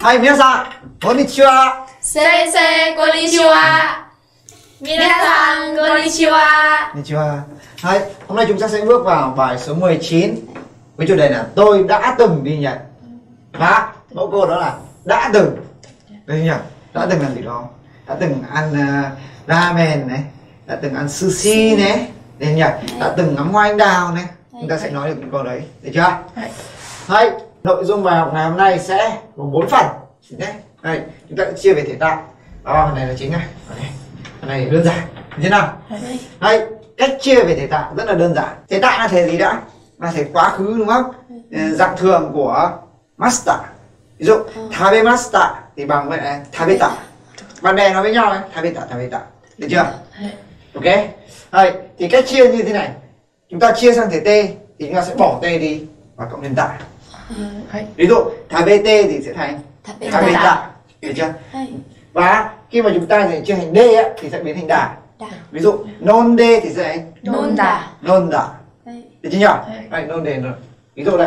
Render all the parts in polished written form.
Hai, minasan, konnichiwa. Sensei, konnichiwa. Minasan, konnichiwa. Konnichiwa. Hai, hôm nay chúng ta sẽ bước vào bài số 19 với chủ đề là tôi đã từng đi Nhật. Và mẫu câu đó là đã từng. Đây nhỉ? Đã từng làm gì đó? Đã từng ăn ramen này, đã từng ăn sushi này, đây nhỉ? Đã từng ngắm hoa anh đào này. Chúng ta sẽ nói được những câu đấy, được chưa? Đấy, nội dung bài học ngày hôm nay sẽ gồm 4 phần. Đây, chúng ta sẽ chia về thể tạo. Đó, phần này là chính này. Phần này đơn giản. Thế nào? Đây, cách chia về thể tạo rất là đơn giản. Thể tạo là thể gì đã? Là thể quá khứ đúng không? Dạng thường của master. Ví dụ tabemashita thì bằng với tabeta. Bạn bè nói với nhau ấy, tabeta. Được chưa? Ok. Đây, thì cách chia như thế này. Chúng ta chia sang thể t thì chúng ta sẽ bỏ t đi và cộng thêm tạ. Ví dụ tabete thì sẽ thành tabeta. Được chưa? Và khi mà chúng ta chia thành d ấy, thì sẽ biến thành đà. Ví dụ non d thì sẽ thành nonda. Được chưa nhỉ? Đây, non d. Ví dụ đây.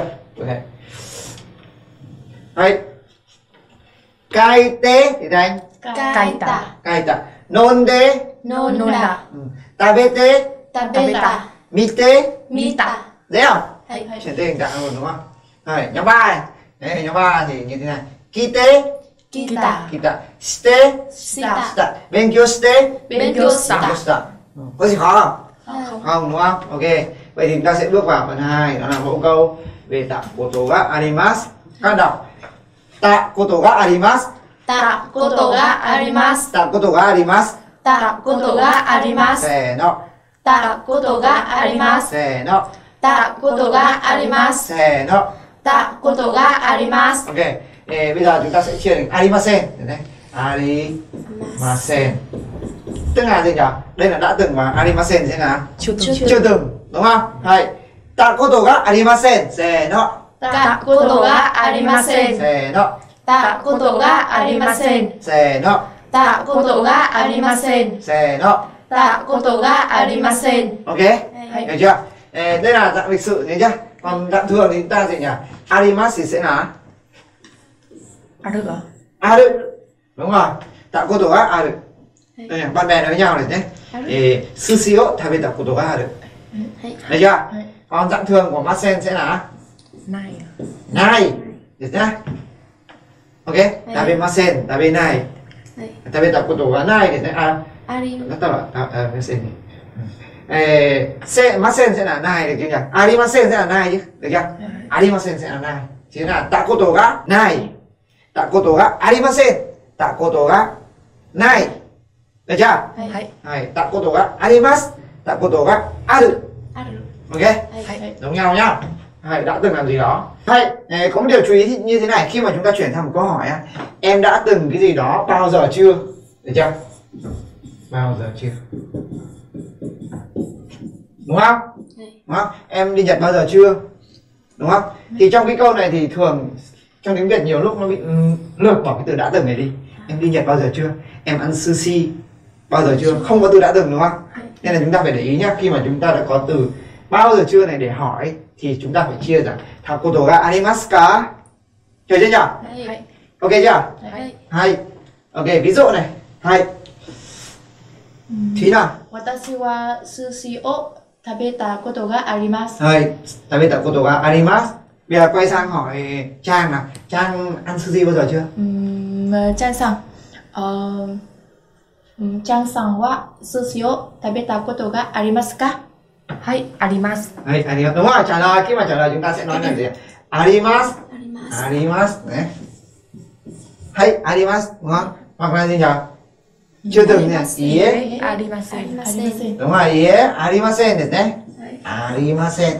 Đây. Kai te thì thành kaita. Non d Nonda. Tabete mite. Dễ không? Chuyển tên thành dạng luôn đúng không? Rồi, nhóm 3 này. Đấy, nhóm 3 thì như thế này. Kite. Shite. Benkyou shite. Có gì khó không? Không đúng không? Ok. Vậy thì chúng ta sẽ bước vào phần 2, đó là mẫu câu về tạ koto ga arimasu. Các bạn đọc. Tạ koto ga arimasu. Tạ koto ga arimasu. Tạ koto ga arimasu. Tạ koto ga arimasu. Se no. Tạ koto ga arimasu. Se no. Tạ koto ga arimasu. Se no. Tạ koto ga arimasu. Ok. Bây giờ chúng ta sẽ chia thành arimasen. Đây. Arimasen. Tức là gì nhỉ? Đây là đã từng và arimasen sẽ là chưa từng, đúng không? Hay. Tạ koto ga arimasen. Se no. Tạ koto ga arimasen. Se no. Tạ koto ga arimasen. Se no. Tạ koto ga arimasen. Se no. Tạ koto ga arimasen. Ok. Hiểu chưa? Đây là dạng lịch sự nhé nhá. Còn dạng thường thì chúng ta gì nhỉ? Arimasu thì sẽ là aru. Đúng rồi. Tạ koto ga aru. Đây này, bạn bè nói với nhau này nhé. Sushi o tabeta koto ga aru. Được chưa? Còn dạng thường của masen sẽ là nai. Được chưa? Ok. Tabemasen, tabenai. Tabeta koto ga nai thì sẽ nó tao là masen. Masen sẽ là nai, được chưa nhỉ? Arimasen sẽ là nai chứ, được chưa? Arimasen sẽ là nai. Chính là tạ koto ga nai. Tạ koto ga arimasen. Tạ koto ga nai. Được chưa? Tạ koto ga arimasu. Tạ koto ga aru. Ok? Giống nhau nhá. Đã từng làm gì đó. Có một điều chú ý như thế này, khi mà chúng ta chuyển sang một câu hỏi em đã từng cái gì đó bao giờ chưa? Được chưa? Bao giờ chưa? Đúng không? Đúng không? Em đi Nhật bao giờ chưa? Đúng không? Thì trong cái câu này thì thường trong tiếng Việt nhiều lúc nó bị lược bỏ cái từ đã từng này đi. Em đi Nhật bao giờ chưa? Em ăn sushi bao giờ chưa? Không có từ đã từng đúng không? Nên là chúng ta phải để ý nhá, khi mà chúng ta đã có từ bao giờ chưa này để hỏi thì chúng ta phải chia rằng takoto ga arimasu ka? Hiểu chưa nhỉ? Ok chưa? Hay. Ok, ví dụ này. Hay. Thúy nào? Watashi wa sushi o tabeta koto ga arimasu. Hay. Tabeta koto ga arimasu. Bây giờ quay sang hỏi Trang nào. Trang ăn sushi bao giờ chưa? Trang-san. Trang-san wa sushi o tabeta koto ga arimasu ka? Arimasu. Đúng rồi, trả lời. Khi mà trả lời chúng ta sẽ nói là gì? Arimasu. Đấy. Arimasu, đúng không? Hoặc là gì nhỉ? Chưa từng nhỉ? Ie arimasen. Đúng rồi, ie arimasen được đấy. Arimasen.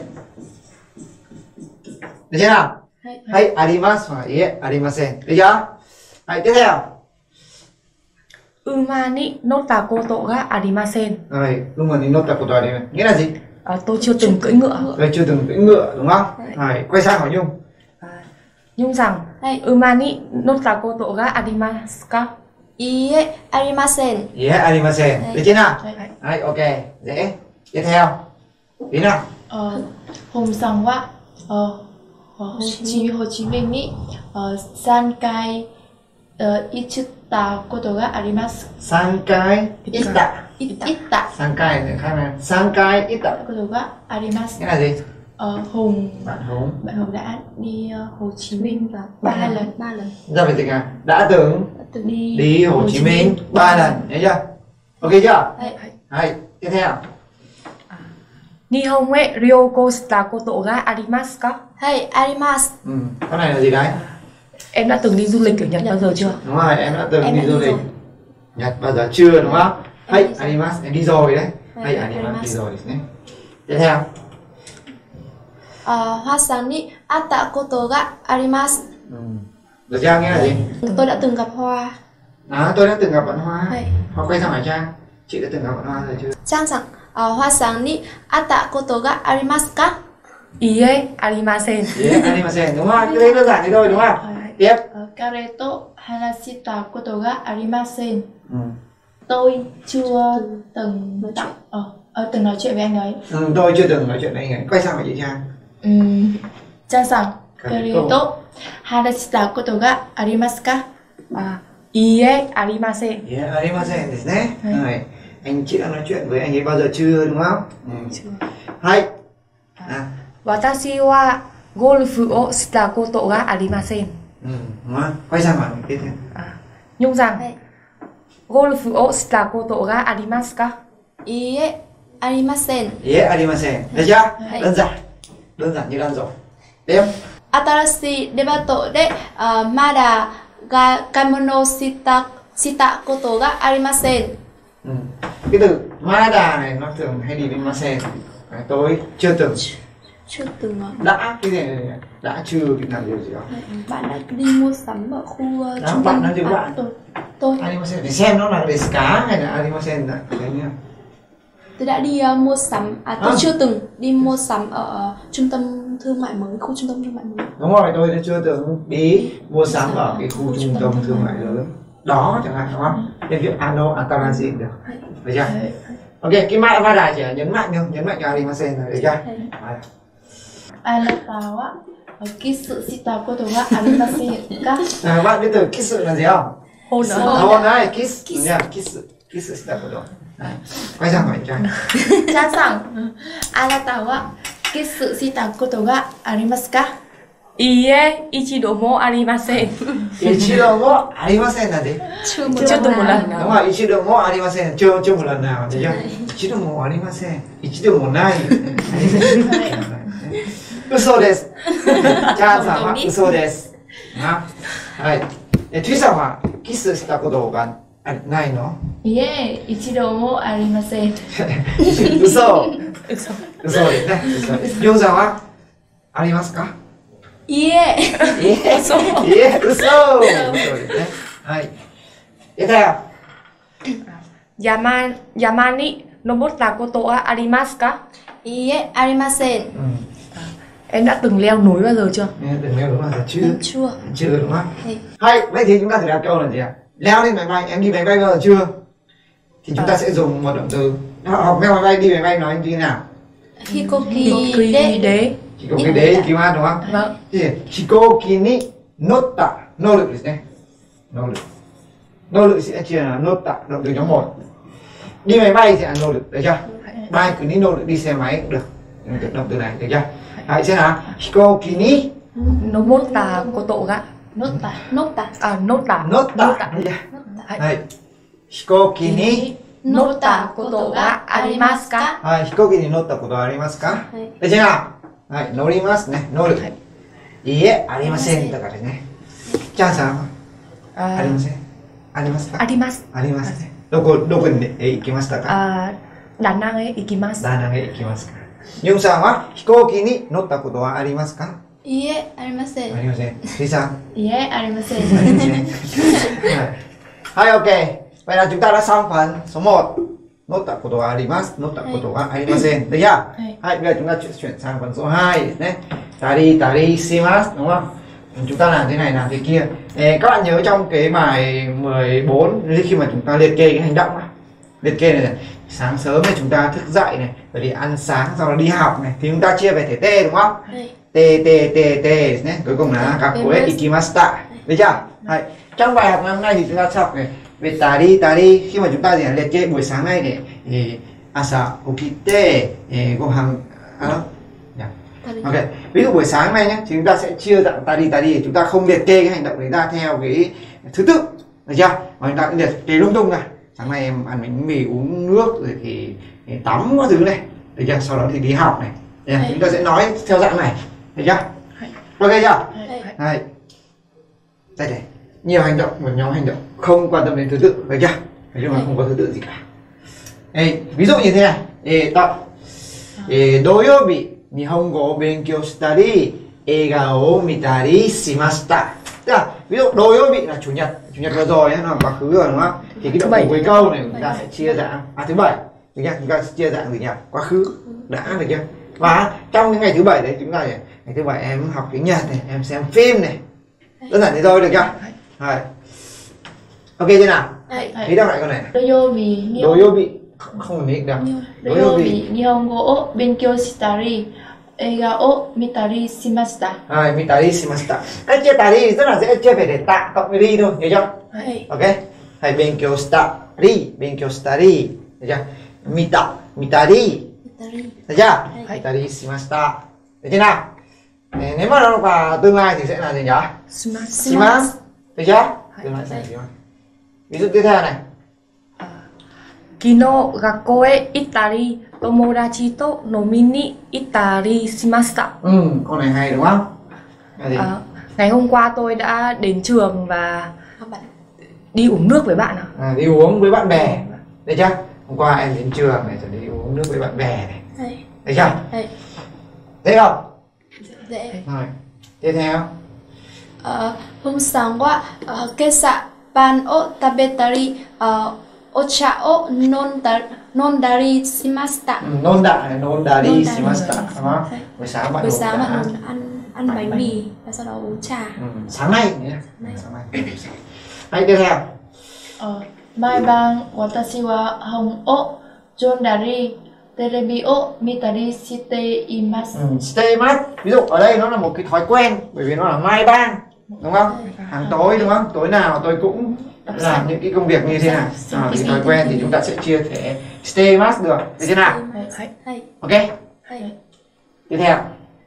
Được chưa nào? Arimasu và ie arimasen. Được chưa? Tiếp theo. Uma ni notta koto ga arimasen. Rồi, uma ni notta koto arimasen. Nghĩa là gì? Tôi chưa từng cưỡi ngựa. Tôi chưa từng cưỡi ngựa, đúng không? Rồi, quay sang hỏi Nhung. Nhung rằng uma ni notta koto ga arimasu ka? Ie arimasen. Ie arimasen. Được chưa nào? Đấy, ok, dễ. Tiếp theo. Tí nào? Hồng-san wa Hồ Chí Minh ni 3回 ichita koto ga arimasu. Sankai ita. Ita Sankai này khác này. Sankai ita. koto ga arimasu. Nghĩa là gì? Hùng Bạn Hùng. Bạn Hùng đã đi Hồ Chí Minh và 3 lần. Ra phải dịch à? Đã từng đi Hồ Chí Minh 3 lần, nhớ chưa? Ok chưa? Hay. Tiếp theo. Nihon e ryoko shita koto ga arimasu ka? Hay arimasu. Con này là gì đấy? Em đã từng đi du lịch ở Nhật bao giờ chưa? Đúng rồi, em đã từng đi du lịch Nhật bao giờ chưa, đúng không? Hay arimasu, em đi rồi đấy. Hay arimasu, đi rồi đấy. Tiếp theo. Hoa sang ni atta koto ga arimasu. Được chưa? Nghĩa là gì? Tôi đã từng gặp Hoa. Tôi đã từng gặp bạn Hoa. Hoa quay sang hỏi Trang. Chị đã từng gặp bạn Hoa rồi chưa? Trang rằng Hoa sang ni atta koto ga arimasu ka? Ie arimasen. Yeah, arimasen, đúng không? Cái đấy đơn giản thế thôi, đúng không? Tiếp. Kareto hanashita koto ga arimasen. Tôi chưa từng từng nói chuyện với anh ấy. Tôi chưa từng nói chuyện với anh ấy. Quay sang hỏi chị Trang. Trang rằng Kareto hanashita koto ga arimasu ka? Ie arimasen. Yeah, arimasen desu ne. Rồi. Anh chị đã nói chuyện với anh ấy bao giờ chưa, đúng không? Chưa. Hay. Watashi wa golfu o shita koto ga arimasen. Đúng không? Quay sang hỏi tiếp theo. Nhung rằng golfu o shita koto ga arimasu ka? Ie arimasen. Yeah, arimasen. Được chưa? Đơn giản. Đơn giản như đang rồi. Tiếp. Atarashi debato de mada ga kaimono shita koto ga arimasen. Cái từ Mada này nó thường hay đi với Masen. Tôi chưa từng. Chưa từng à? Đã cái này đã chưa làm điều gì đó. Bạn đã đi mua sắm ở khu trung Bạn tâm. nói tiếng bạn. Tôi Arimasen để xem nó là deska hay là Arimasen đấy. Đấy nhá. tôi đã đi mua sắm. Tôi chưa từng đi mua sắm ở trung tâm thương mại mới, khu trung tâm thương mại mới. Đúng rồi, tôi đã chưa từng đi mua sắm ở cái khu trung tâm thương mại lớn đó chẳng hạn, đúng không? Nên việc ano atarashi được. Được chưa? Ok, cái Mada chỉ là nhấn mạnh thôi, nhấn mạnh cho Arimasen rồi, được chưa? Anata wa kissu shita koto ga arimasen ka? Bạn biết từ kiss là gì không? Hôn nữa. Hôn đấy, kiss nha, kiss shita koto. Quay sang hỏi Trang. Trang rằng Anata wa kissu shita koto ga arimasu ka? Ie ichido mo arimasen. Ichido mo arimasen là gì? Chưa từng một lần. Đúng rồi, ichido mo arimasen, chưa một lần nào, thấy chưa? Ichido mo arimasen, ichido mo nai. Uso desu. Chanさんは嘘です。はい。Thúyさんはキスしたことがないの？ いえ、一度もありません。 嘘ですね。りょうさんはありますか？ いえ。 嘘ですね。はい。tiếp theo. Yama ni nobotta koto wa arimasu ka? いいえ、ありません。 Em đã từng leo núi bao giờ chưa? Từng leo đúng là chưa. Chưa đúng không? Hey. Hay, vậy thì chúng ta thử đọc câu là gì ạ? Leo lên máy bay, em đi máy bay bao giờ chưa? Thì chúng ta sẽ dùng một động từ. Học leo máy bay, đi máy bay nói như thế nào? Hikoki de. Hikoki de ikimasu đúng không? Vâng. Thì hikoki ni notta, nỗ lực này. Nỗ lực sẽ chia là notta, động từ nhóm 1. Đi máy bay sẽ là nỗ lực, được chưa? Bay cứ đi nỗ lực đi xe máy cũng được. Động từ này, được chưa? Hãy xem nào. Hikoki ni Nobotta koto ga. Notta. Notta. Đây. Hikoki ni Notta koto ga arimasu ka? Hikoki ni notta koto arimasu ka? Được chưa nào? Đấy, norimasu này, nỗ lực. Iie, arimasen だからね。チャンさんはありません。ありますか？ あります。 ありますね。どこに行きましたか？ ダナンへ行きます。 ダナンへ行きますか？ユンさんは飛行機に乗ったことはありますか？ いいえ、ありません。 ありません。リさん？ いいえ、ありません。 ありません。はい、ok. Vậy là chúng ta đã xong phần số 1. Nốt tạo của đồ A đi mas, nốt tạo của đồ A đi masen. Được chưa? Hay, bây giờ chúng ta chuyển sang phần số 2. Đấy. Tari shimasu, đúng không? Chúng ta làm thế này, làm thế kia. Các bạn nhớ trong cái bài 14 khi mà chúng ta liệt kê cái hành động này. Liệt kê này, sáng sớm thì chúng ta thức dậy này, rồi đi ăn sáng, sau đó đi học này, thì chúng ta chia về thể T đúng không? T. Cuối cùng là các cuối ikimashita. Được chưa? Hay. trong bài học ngày hôm nay thì chúng ta sẽ học về tari. Khi mà chúng ta liệt kê buổi sáng nay để asa okite gohan ok, ví dụ buổi sáng nay nhé thì chúng ta sẽ chia dạng tari, chúng ta không liệt kê cái hành động đấy ra theo cái thứ tự, được chưa? Mà chúng ta liệt kê lung tung ra. Sáng nay em ăn bánh mì, uống nước rồi thì tắm các thứ này, được chưa? Sau đó thì đi học này, chúng ta sẽ nói theo dạng này, được chưa? Ok chưa? Đây, đây nhiều hành động, một nhóm hành động không quan tâm đến thứ tự, được chưa? Nói chung là không có thứ tự gì cả. Đây, ví dụ như thế này, doyobi Nihongo o benkyou shitari eiga o mitari shimashita. Tức là ví dụ doyobi là chủ nhật vừa rồi nó là quá khứ rồi đúng không? Thì cái động từ cuối câu này chúng ta sẽ chia dạng thứ bảy, được chưa? Chúng ta sẽ chia dạng gì nhỉ? Quá khứ đã, được chưa? Và trong những ngày thứ bảy đấy chúng ta ngày thứ bảy em học tiếng Nhật này, em xem phim này, đơn giản thế thôi, được chưa? Rồi. Ok chưa nào? Thấy đọc lại câu này. Doyobi không phải được. Doyobi Nihongo o benkyou shitari eiga o mitari shimashita. Mitari shimashita. Cách chia tari rất là dễ, chia về để tạ cộng với ri thôi, nhớ chưa? Ok. Hay benkyou shitari, được chưa? Mitari, được chưa? Mitari shimashita. Được chưa nào? Nếu mà nó vào tương lai thì sẽ là gì nhỉ? Shimasu, được chưa? Tương lai sẽ là gì? Ví dụ tiếp theo này. Kino gakko e ittari tomodachi to nomi ni ittari shimashita. Câu này hay đúng không? Ngày hôm qua tôi đã đến trường và đi uống nước với bạn ạ. Đi uống với bạn bè, được chưa? Hôm qua em đến trường này rồi đi uống nước với bạn bè này, được chưa? Thấy không? Dễ. Rồi, tiếp theo. Hôm sáng qua kesa pan o tabetari ocha o nondari shimashita. Nondari shimashita, đúng không? Buổi sáng bạn ăn bánh mì và sau đó uống trà. Sáng nay nhé. Sáng nay. Hãy tiếp theo. Mai ban watashi wa hon o jondari terebi o mitari shite imasu. Shite imasu. Ví dụ ở đây nó là một cái thói quen, bởi vì nó là mai ban, đúng không? Hàng tối, đúng không? Tối nào tôi cũng làm những cái công việc như thế này. Thì thói quen thì chúng ta sẽ chia thể shite imasu được, được thế nào? Ok. Tiếp theo.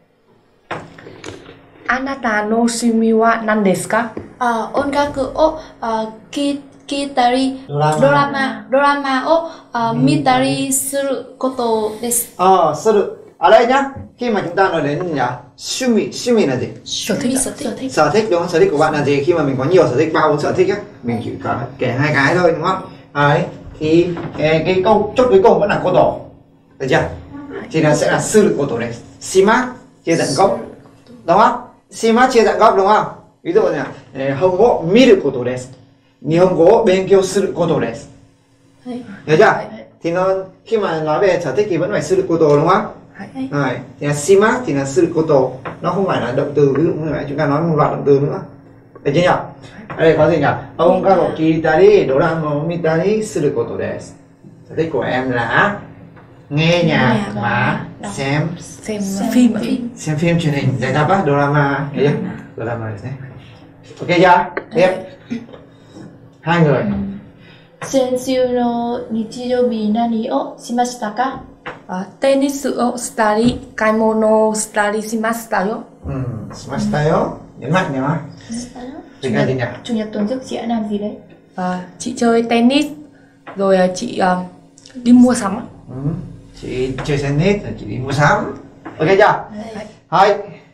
Anata no shumi wa nan desu ka? Ongaku o kitari drama o mitari suru koto desu. Suru. Ở đây nhá, khi mà chúng ta nói đến nhỉ? Shumi là gì? Sở thích đúng không? Sở thích của bạn là gì? Khi mà mình có nhiều sở thích, 3-4 sở thích á, mình chỉ có kể 2 cái thôi đúng không? Đấy, thì cái câu chốt cuối cùng vẫn là koto, được chưa? Thì nó sẽ là suru koto này. Shimasu chia dạng gốc, đúng không? Shimasu chia dạng gốc đúng không? Ví dụ như là hongo miru koto desu, nihongo o benkyou suru koto desu. Hiểu chưa? Thì nó khi mà nói về sở thích thì vẫn phải suru koto đúng không? Rồi, thì là shimasu thì là suru koto, nó không phải là động từ, ví dụ như vậy chúng ta nói một loạt động từ nữa. Được chưa nhỉ? Ở đây có gì nhỉ? Ông ga o kitari dorama o mitari suru koto desu. Sở thích của em là nghe nhạc và xem phim. Xem phim truyền hình, giải tập á, drama, hiểu chưa? Drama này. Ok chưa? Tiếp. 2 người. Sensu no nichijoubi nani o shimashita ka? Tennis o shitari, kaimono shitari shimashita yo. Shimashita yo. Nhấn mạnh nhá. Dịch ra gì nhỉ? Chủ nhật tuần trước chị đã làm gì đấy? Chị chơi tennis, rồi chị đi mua sắm. Chị chơi tennis rồi chị đi mua sắm. Ok chưa? Hai.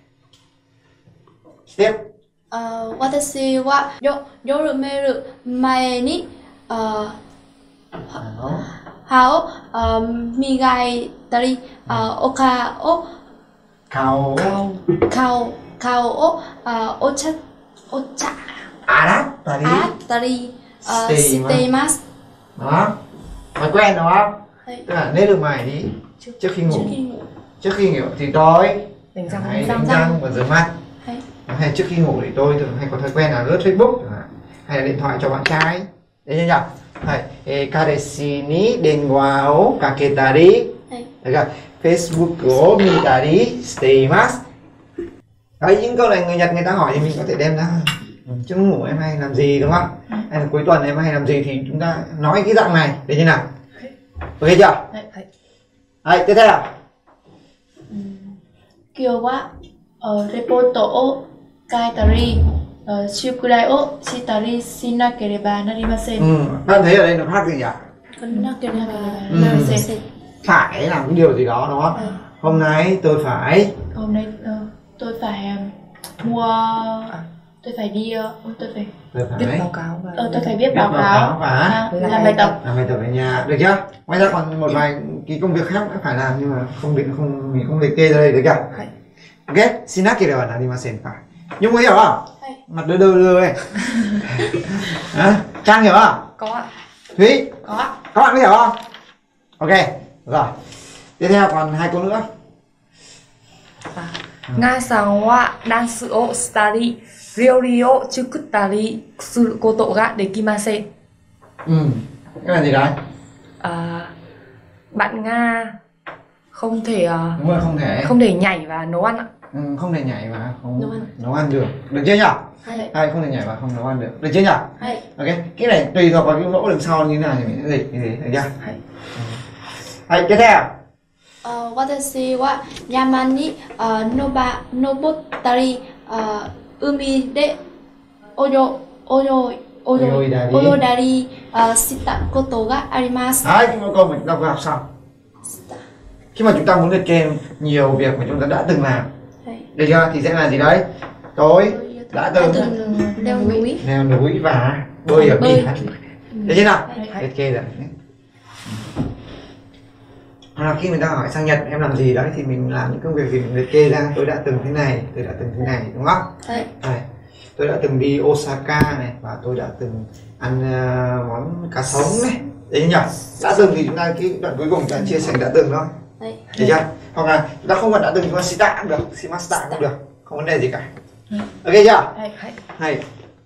Tiếp. Watashi wa yoru meru mae ni hao migai tari oka o Kao o ocha tari shiteimasu. Đó. Thói quen đúng không? Tức là nên được mải đi trước khi ngủ. Trước khi ngủ thì tôi đánh răng và rửa mặt. Hay trước khi ngủ thì tôi thường hay có thói quen là lướt Facebook hay là điện thoại cho bạn trai. Đấy chưa nhỉ? Kareshi ni denwa o kaketari. Facebook o mitari shiteimasu. Đấy, những câu này người Nhật người ta hỏi thì mình có thể đem ra Trước ngủ em hay làm gì đúng không? Hay là cuối tuần em hay làm gì thì chúng ta nói cái dạng này để như nào? Ok chưa? Đấy, tiếp theo. 今日はレポートを書いたり宿題をしたりしなければなりません。 Bạn thấy ở đây nó khác gì nhỉ? なければなりません。 Phải làm cái điều gì đó đúng không? Hôm nay tôi phải Hôm nay tôi phải mua, tôi phải đi, Viết báo cáo và tôi phải viết báo cáo và làm bài tập. làm bài tập ở nhà, được chưa? Ngoài ra còn một vài cái công việc khác cũng phải làm nhưng mà mình không liệt kê ra đây, được chưa? Ok, shinakereばなりませんか? Nhung có hiểu không? Mặt đưa ấy. Trang hiểu không? có ạ. Thúy, Có. các bạn có hiểu không? Ok, rồi. Tiếp theo còn 2 câu nữa. ngaさんはダンスをしたり料理を作ったりすることができません。 Cái là gì đấy? Bạn Nga không thể Đúng rồi, không thể nhảy và nấu ăn ạ. Không thể nhảy và không nấu ăn được. Được chưa nhỉ? Hay không thể nhảy và không nấu ăn được. Được chưa nhỉ? Ok, cái này tùy thuộc vào cái mẫu đằng sau như thế nào thì mình sẽ dịch như thế, được chưa? Hay, tiếp theo. 私は山に登ったり海で泳いだりしたことがあります。 Đấy, cái câu mình đọc học xong. Khi mà chúng ta muốn liệt kê nhiều việc mà chúng ta đã từng làm, được chưa? Thì sẽ là gì đấy? Tôi đã từng leo núi và bơi ở biển. Được chưa nào? Liệt kê rồi. Hoặc là khi người ta hỏi sang Nhật em làm gì đấy thì mình làm những công việc gì mình liệt kê ra. Tôi đã từng thế này, tôi đã từng thế này, đúng không? Đây, tôi đã từng đi Osaka này và tôi đã từng ăn món cá sống này. Đấy nhỉ? Đã từng thì chúng ta cái đoạn cuối cùng chúng ta chia sẻ đã từng thôi. Được chưa? Hoặc là chúng ta không cần đã từng, chúng ta shita cũng được, shimashita cũng được, không vấn đề gì cả. Ok chưa? Hay.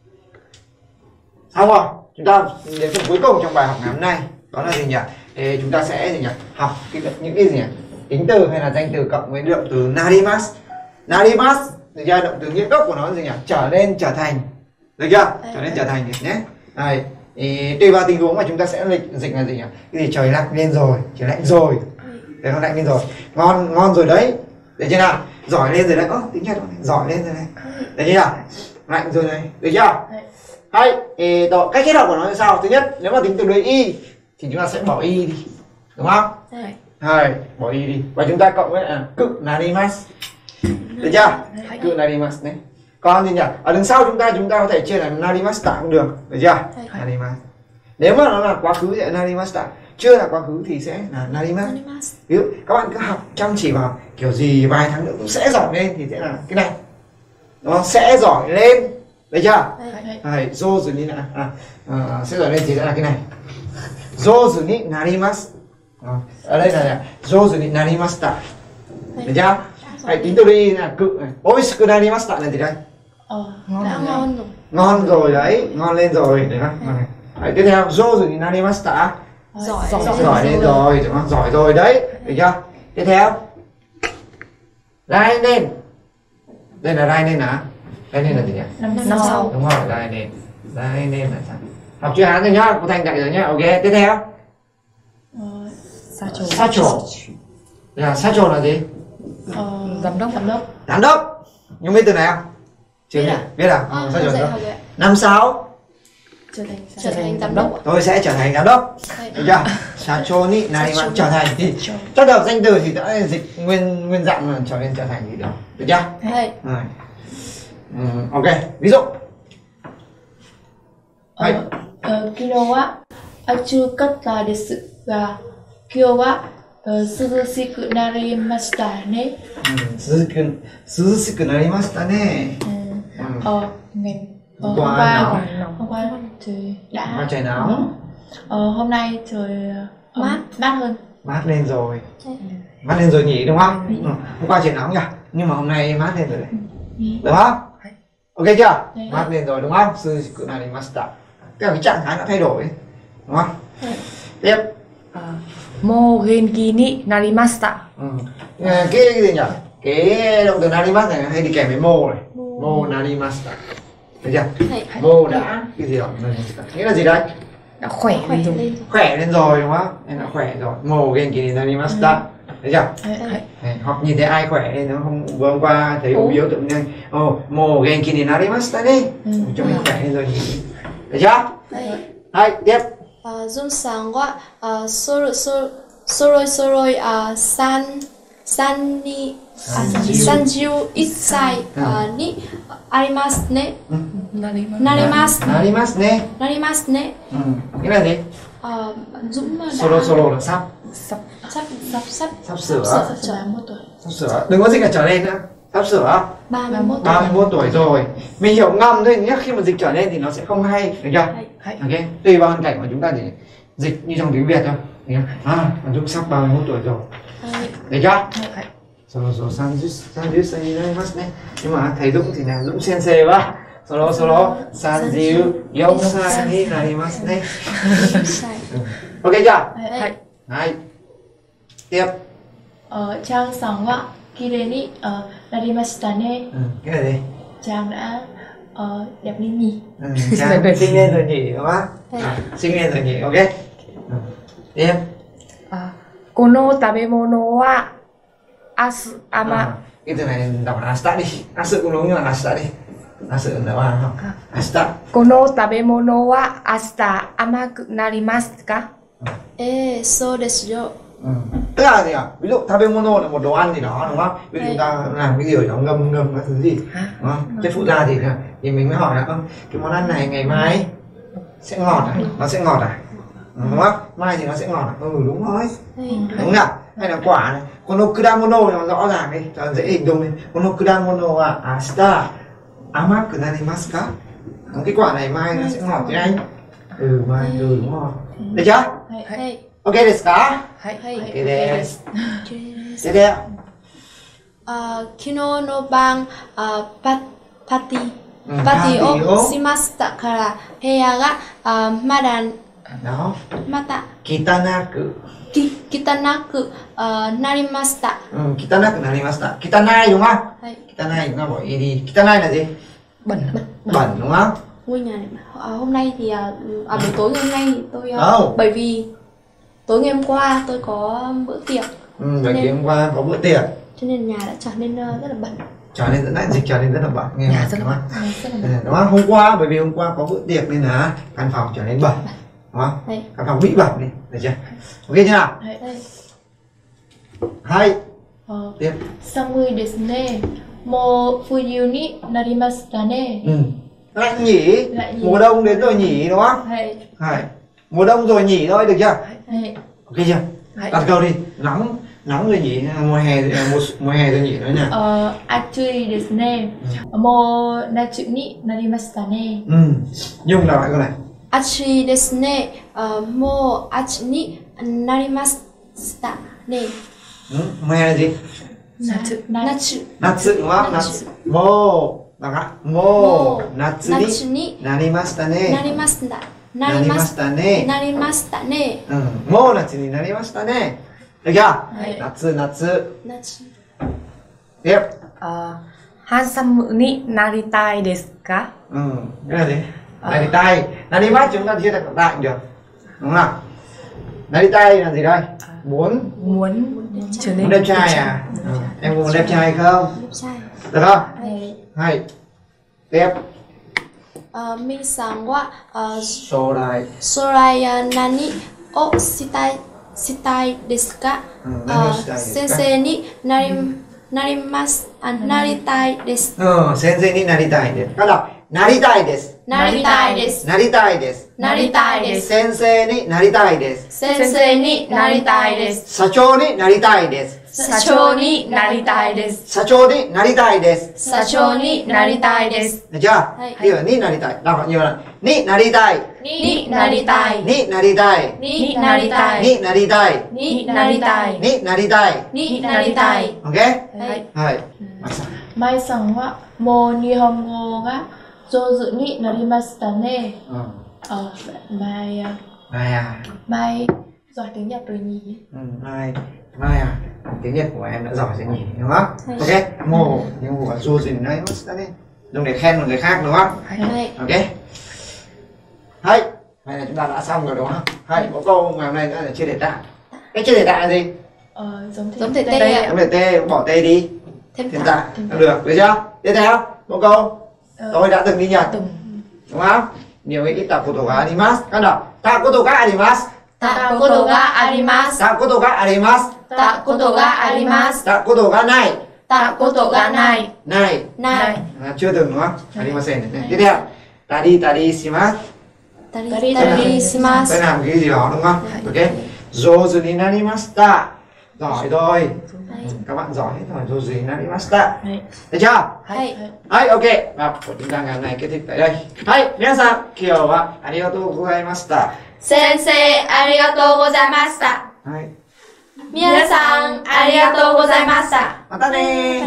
Xong rồi, chúng ta đến phần cuối cùng trong bài học ngày hôm nay, đó là gì nhỉ? Thì chúng ta sẽ gì nhỉ? Học những cái gì nhỉ? Tính từ hay là danh từ cộng với động từ narimasu. Narimasu, được chưa? Động từ nghĩa gốc của nó là gì nhỉ? Trở nên, trở thành. Được chưa? Trở nên, trở thành nhé. Đây, thì tùy vào tình huống mà chúng ta sẽ dịch là gì nhỉ? Cái gì trời lạnh lên rồi, trời lạnh rồi. Đấy, nó lạnh lên rồi. Ngon rồi đấy. Được chưa nào? Giỏi lên rồi đấy. Tiếng Nhật giỏi lên rồi đấy. Được chưa nào? Lạnh rồi đấy. Được chưa? Hay, cách kết hợp của nó như sau. Thứ nhất, nếu mà tính từ đấy y thì chúng ta sẽ bỏ y đi, đúng không? Hay, bỏ y đi và chúng ta cộng với cự narimasu. Được chưa? Cự narimasu đấy. Còn gì nhỉ? Ở đằng sau chúng ta có thể chia là narimashita cũng được, được chưa? Narimasu. Nếu mà nó là quá khứ thì là narimashita, chưa là quá khứ thì sẽ là narimasu. Ví dụ các bạn cứ học chăm chỉ vào kiểu gì vài tháng nữa cũng sẽ giỏi lên thì sẽ là cái này. Nó sẽ giỏi lên. Được chưa? Hay, jozu ni sẽ giỏi lên thì sẽ là cái này. Jozu ni narimasu. Ở đây là jozu ni narimashita. Được chưa? Hãy tính từ đi là cự này. Oishiku narimashita là gì đây? Ngon rồi đấy, ngon lên rồi, được không? Hãy tiếp theo, jozu ni narimashita. Giỏi lên rồi, đúng không? Giỏi rồi đấy, được chưa? Tiếp theo, rai lên. Đây là rai lên hả? Rai lên là gì nhỉ? Năm sau. Đúng rồi, rai lên. Rai lên là sao? Học chữ Hán rồi nhá, cô Thành dạy rồi nhá. Ok, tiếp theo. Sacho. Sacho là gì? Giám đốc. Giám đốc. Nhưng biết từ này không? Chưa biết. Biết à? Sacho giám đốc. Năm sau trở thành giám đốc. Tôi sẽ trở thành giám đốc. Được chưa? Sacho ni narimasu, trở thành thì trong hợp danh từ thì đã dịch nguyên dạng là trở nên trở thành gì đó. Được chưa? Rồi. Ok, ví dụ. 昨日は暑かったですが、今日は涼しくなりましたね。 涼しくなりましたね. Hôm qua trời đã trời nóng. Hôm nay trời mát hơn. Mát lên rồi. Mát lên rồi nhỉ, đúng không? Hôm qua trời nóng nhỉ, nhưng mà hôm nay mát lên rồi đấy. Đúng không? Ok chưa? Mát lên rồi đúng không?涼しくなりました. Tức là cái trạng thái đã thay đổi, đúng không? Tiếp. Mo genki ni narimashita. Cái gì nhỉ? Cái động từ narimasu này hay đi kèm với mo này. Mo narimashita. Được chưa? Hay. Mô đã cái gì đó nghĩa là gì đấy? Đã khỏe Khỏe lên rồi. lên. Khỏe lên rồi đúng không? Em đã khỏe rồi. Mô genki ni narimashita. Được chưa? Này, hoặc nhìn thấy ai khỏe nên nó không vừa hôm qua thấy ốm yếu tự nhiên mô genki ni narimashita đi cho mình khỏe lên rồi nhỉ. Được chưa? Hay tiếp. Jun-sang wa soroi sanjiu issai ni arimasu ne. Narimasu. Narimasu ne. Narimasu ne. Nghĩa là gì? Dũng đã Solo là sắp sắp sửa. Trở 21 tuổi. Sắp sửa. Đừng có dịch là trở lên nữa. Sắp sửa 31 tuổi. 31 tuổi rồi. Mình hiểu ngầm thôi nhé, khi mà dịch trở lên thì nó sẽ không hay, được chưa? Ok. Tùy vào hoàn cảnh của chúng ta thì dịch như trong tiếng Việt thôi. Được chưa? Còn Dũng sắp 31 tuổi rồi. Được chưa? Solo sanjiu sanjiu ne. Nhưng mà thầy Dũng thì là Dũng sensei quá. Solo sanjiu yonsai ni narimasu ne. Ok chưa? Hay. Tiếp. Trang sáng wa kire ni narimashita ne. Cái này gì? Trang đã đẹp lên nhỉ. Trang sinh lên rồi nhỉ, đúng không? Sinh lên rồi nhỉ, ok. Tiếp. Kono tabemono wa asu ama. Cái từ này đọc là asta đi. Asu cũng đúng nhưng mà asta đi. Asu là ba không? Asta. Kono tabemono wa ashita amaku narimasu ka? So desu yo. Tức là gì ạ? Ví dụ tabemono là một đồ ăn gì đó đúng không? Ví dụ chúng ta làm cái gì ở đó ngâm các thứ gì, đúng không? Chất phụ gia thì mình mới hỏi là cái món ăn này ngày mai sẽ ngọt à? Nó sẽ ngọt à? Đúng không? Mai thì nó sẽ ngọt à? Đúng rồi. Đúng nào? Hay là quả này, kono kudamono thì nó rõ ràng đi, cho dễ hình dung đi. Kono kudamono wa ashita amaku narimasu ka? Cái quả này mai nó sẽ ngọt chứ anh. Mai đúng rồi. Được chưa? Ok desu ka? Ok desu. Tiếp theo. Kino no ban party o shimashita kara heya ga mata Kitanaku. kitanaku narimashita. Kitanaku narimashita. Kitanai đúng không? Kitanai chúng ta bỏ y đi. Kitanai là gì? Bẩn. Bẩn đúng không? Ngôi nhà này hôm nay thì buổi tối ngày hôm nay thì tôi bởi vì tối ngày hôm qua tôi có bữa tiệc. Bởi vì hôm qua có bữa tiệc cho nên nhà đã trở nên rất là bẩn. Trở nên dịch trở nên rất là bẩn nghe Nhà đúng rất không? là Đúng không? Hôm qua bởi vì hôm qua có bữa tiệc nên là căn phòng trở nên bẩn. Đúng không? Căn phòng bị bẩn đi, được chưa? Ok chưa nào? Hay. Tiếp. Samui desu ne. Mo fuyu ni narimashita ne. Lạnh nhỉ? Mùa đông đến rồi nhỉ đúng không? Hay. Mùa đông rồi nhỉ thôi, được chưa? Ok chưa? Đặt câu đi. Nóng rồi nhỉ? Mùa hè rồi nhỉ nói nào. Achui desu ne. Mo nachu ni narimashita ne. Nhung đọc lại câu này. Achui desu ne. Mo achu ni narimashita ne. Mùa hè là gì? Natsu đúng không? Mo đọc lại. Mo natsu ni narimashita ne. Narimashita ne. Mo natsu ni narimashita ne. Được chưa? Natsu. Tiếp. Hansamu ni naritai desu ka? Cái là gì? Naritai. Narimasu chúng ta chia thành đại được. Đúng không? Naritai là gì đây? Muốn trở nên đẹp trai à? Em muốn đẹp trai không? Đẹp trai. Được không? Hay. Tiếp. Min-san wa Sorai nani o shitai desu ka? Sensei ni naritai desu. Sensei ni naritai desu. Các đọc naritai desu. Naritai desu. Naritai desu. Naritai desu. Sensei ni naritai desu. Sensei ni naritai desu. Sacho ni naritai desu. Sacho ni naritai desu. Sacho ni naritai desu. Sacho ni naritai desu. Được chưa? Đi vào ni naritai. Đọc nhiều lần. Ni naritai. Ni naritai. Ni naritai. Ni naritai. Ni naritai. Ni naritai. Ni naritai. Ni naritai. Ok? Hay. Mai sang wa mo nihongo ga jozu ni narimashita ne. Mai giỏi tiếng Nhật rồi nhỉ? Mai à? Tiếng Nhật của em đã giỏi rồi nhỉ, đúng không? Ok, mo nhưng mà jozu ni narimashita ne. dùng để khen một người khác đúng không? Hay. Ok. Hay. Vậy là chúng ta đã xong rồi đúng không? Hay, có câu ngày hôm nay nữa là chia thể tại. Cái chia thể tại là gì? Giống thể tê ạ. Giống thể tê, bỏ tê đi. Thêm Thêm tại. tại. Được, được chưa? Tiếp theo, một câu. Tôi đã từng đi Nhật. Đúng không? Nhiều ít takoto ga arimasu. Các đọc. Takoto ga arimasu. Takoto ga arimasu. Takoto ga arimasu. Takoto ga arimasu. Takoto ga nai. Takoto ga nai. Nai. Nai. Chưa từng đúng không? Arimasen. Tiếp theo. Tari shimasu. Tari shimasu. Tôi làm cái gì đó đúng không? Ok. Jouzu ni narimashita. Giỏi rồi. Các bạn giỏi hết rồi. Jouzu ni narimashita. Được chưa? Hay. Hay, ok. Và của chúng ta ngày hôm nay kết thúc tại đây. Hay, minasan, kyou wa arigatou gozaimashita. Sensei, arigatou gozaimashita. Hay. Minasan, arigatou gozaimashita. Mata ne.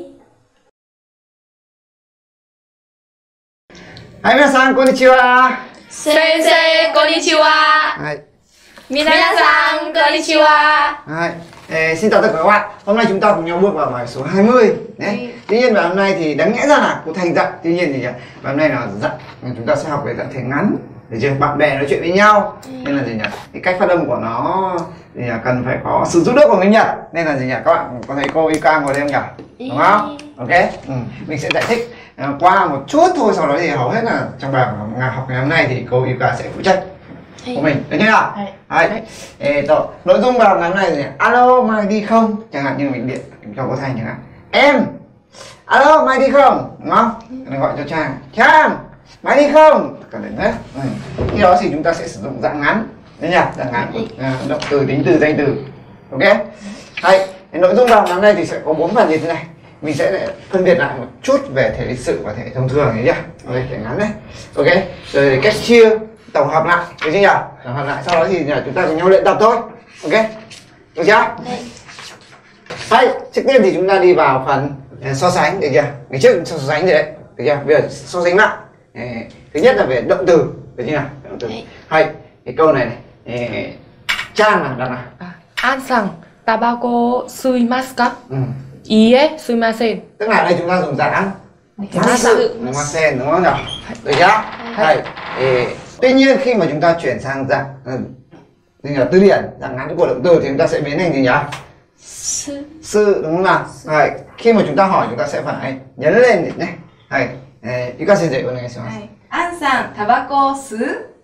Hay, minasan, konnichiwa. Sensei, konnichiwa. Hay. Minasan, konnichiwa. Hay. Xin chào tất cả các bạn. Hôm nay chúng ta cùng nhau bước vào bài số 20 nhé. Tuy nhiên bài hôm nay thì đáng nhẽ ra là cô Thành dặn. Tuy nhiên thì bài hôm nay là dặn chúng ta sẽ học về dạng thể ngắn. Được chưa? Bạn bè nói chuyện với nhau. Nên là gì nhỉ? Cái cách phát âm của nó thì cần phải có sự giúp đỡ của người Nhật. Nên là gì nhỉ? Các bạn có thấy cô Ika ngồi đây không nhỉ? Đúng không? Ok. Mình sẽ giải thích qua một chút thôi, sau đó thì hầu hết là trong bài học ngày hôm nay thì cô Ika sẽ phụ trách của mình, được chưa nào? Nội dung bài học ngày hôm nay là alo mai đi không, chẳng hạn như mình điện cho cô Thành chẳng hạn, em alo mai đi không, đúng không? Mình gọi cho Trang mai đi không, cả đấy nhé. Khi đó thì chúng ta sẽ sử dụng dạng ngắn, đấy nhỉ, dạng ngắn, động từ, tính từ, danh từ, ok? Hay, nội dung bài học ngày hôm nay thì sẽ có 4 phần như thế này. Mình sẽ phân biệt lại một chút về thể lịch sự và thể thông thường nhé. Ok, thể ngắn đấy. Ok, rồi cách chia, tổng hợp lại, được chưa nhỉ? Tổng hợp lại, sau đó thì chúng ta cùng nhau luyện tập thôi. Ok, được chưa? Hay, trước tiên thì chúng ta đi vào phần so sánh, được chưa? Ngày trước so sánh rồi đấy, được chưa? Bây giờ so sánh lại. Thứ nhất là về động từ, được chưa nào? Động từ. Hay, cái câu này này, Trang nào, đọc nào. An sang tabako suimasu ka? Ie suimasen. Tức là đây chúng ta dùng dạng masen, đúng không nhỉ? Được chưa? Hay. Tuy nhiên khi mà chúng ta chuyển sang dạng từ điển, dạng ngắn của động từ thì chúng ta sẽ biến thành gì nhỉ? Sư, đúng không nào? Hay. Khi mà chúng ta hỏi chúng ta sẽ phải nhấn lên nhé. Hay. Yuka sensei onegaishimasu. An san tabako su?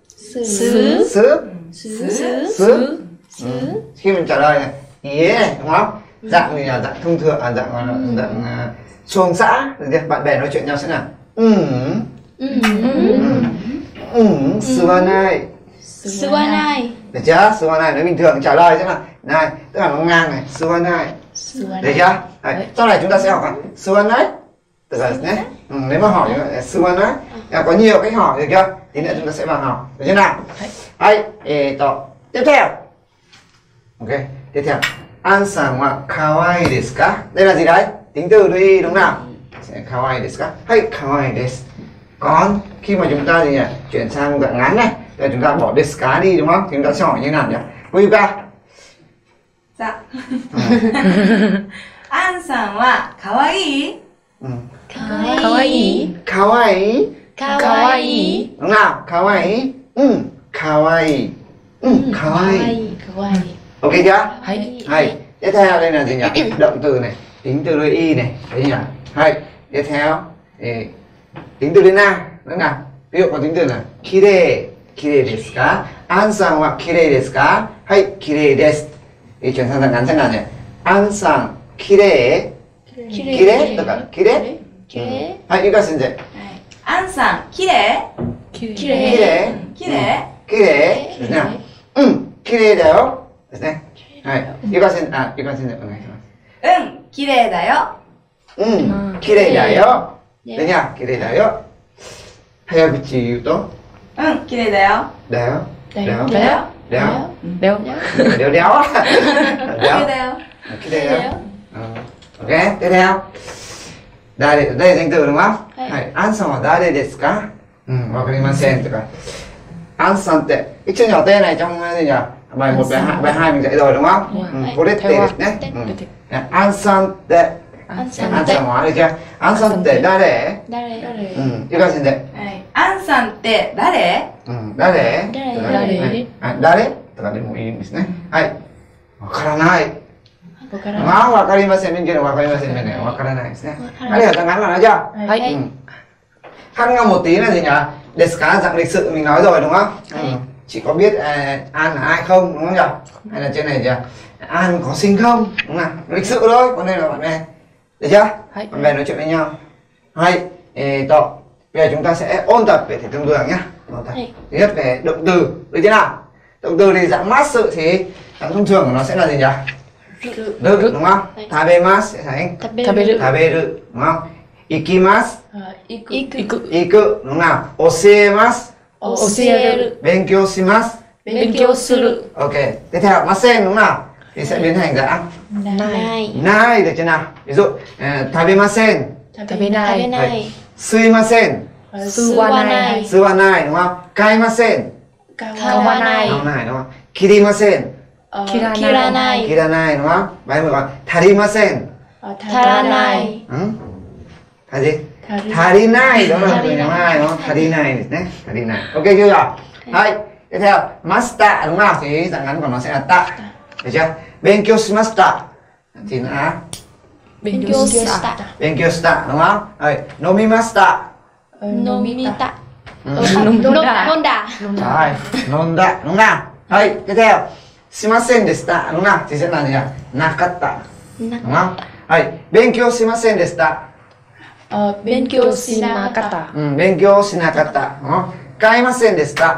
Sư. Khi mình trả lời này, ý này, đúng không? Dạng gì là dạng thông thường, dạng xuồng xã, bạn bè nói chuyện nhau sẽ là suwanai. Suwanai. Được chưa? Suwanai nói bình thường, trả lời sẽ là này, tức là nó ngang này, suwanai. Được chưa? Đấy. Sau này chúng ta sẽ học là suwanai. Tức là nhé. Nếu mà hỏi là suwanai, có nhiều cách hỏi, được chưa? Tí nữa chúng ta sẽ vào học, được chưa nào? Hay, tiếp theo. Ok, tiếp theo. An-san wa kawaii desu ka? Đây là gì đấy? Tính từ đi, đúng nào? Kawaii desu ka? Hay, kawaii desu. Còn khi mà chúng ta gì nhỉ? Chuyển sang dạng ngắn này, thì chúng ta bỏ desu ka đi, đúng không? Thì chúng ta sẽ hỏi như nào nhỉ? Cô Yuka. Dạ. An san wa kawaii? Kawaii. Kawaii. Đúng nào? Kawaii. Kawaii. Kawaii. Ok chưa? Hay. Tiếp theo đây là gì nhỉ? Động từ này, tính từ đuôi y này, đấy nhỉ? Hay. Tiếp theo tính từ đuôi na, đúng nào? Ví dụ có tính từ là kirei, kirei desu ka? An-san wa kirei desu ka? Hay, kirei desu. Thì chuyển sang dạng ngắn xem nào nhỉ? An-san kirei, kirei, tất cả kirei. Hay, Yuka sensei. An san kirei? Kirei. Kirei? Kirei. Được nào? Kirei da yo. Đấy này. Hay. Yuka sensei, Yuka sensei, kirei da yo. Kirei da yo. Đấy nhỉ? Kirei da yo. Hayaguchi言うと? Kirei da yo. Da yo. Đéo. Đéo. Đéo đéo á. Kirei da yo. Kirei da yo. Ok, tiếp theo. Đây là danh từ đúng không? Hay. An-san wa dare desu ka? Wakarimasenとか. An-sanってcái chữ nhỏ t này trong gì nhỉ? Bài 1, bài 2 mình dạy rồi đúng không? Cô đết tê nhé. An-sanって安さんもあれじゃ安さんって誰？ゆか先生。 はい。アンさんって誰？ 誰？誰とかでもいいんですね。はい。わからない。まあわかりませんけどわかりませんね。わからないですね。ありがとうngắn là chưa? Khăn ngâm một tí là gì nhỉ? Desu ka dạng lịch sự mình nói rồi đúng không? Chỉ có biết An là ai không đúng không nhỉ? Hay là trên này chưa? An có xinh không? Đúng không? Lịch sự thôi, còn đây là bạn bè. Được chưa? Bạn bè nói chuyện với nhau. Hay, tốt. Bây giờ chúng ta sẽ ôn tập về thể tương đương nhé. Thứ nhất về động từ, được chưa nào? Động từ thì dạng mát sự thì dạng thông thường của nó sẽ là gì nhỉ? Rự đúng không? Tabemas sẽ thành taberu đúng không? Ikimasu iku đúng không nào? Oshiemasu benkyou shimasu. Ok, tiếp theo masen đúng không nào? Thì sẽ biến thành dạng nai, được chưa nào? Ví dụ tabemasen, suimasen, suwanai đúng không? Kaimasen, kawanai đúng không? Kirimasen, kiranai đúng không? Vậy mình gọi tharimasen, taranai. Là gì? Tarinai đó là từ nhóm 2 đúng không? Tarinai đấy, tarinai. Ok chưa rồi? Đấy, tiếp theo masta đúng không? Thì dạng ngắn của nó sẽ là ta. Được chưa? Benkyou shimashita thì nó là benkyou shita đúng không? Đấy, nomimashita. Nomita. Nonda. Rồi, nonda đúng không? Đấy, tiếp theo shimasen deshita đúng không? Thì sẽ là gì ạ? Nakatta đúng không? Đấy, benkyou shimasen deshita. Benkyou shinakatta. Benkyou shinakatta đúng không? Kaimasen deshita.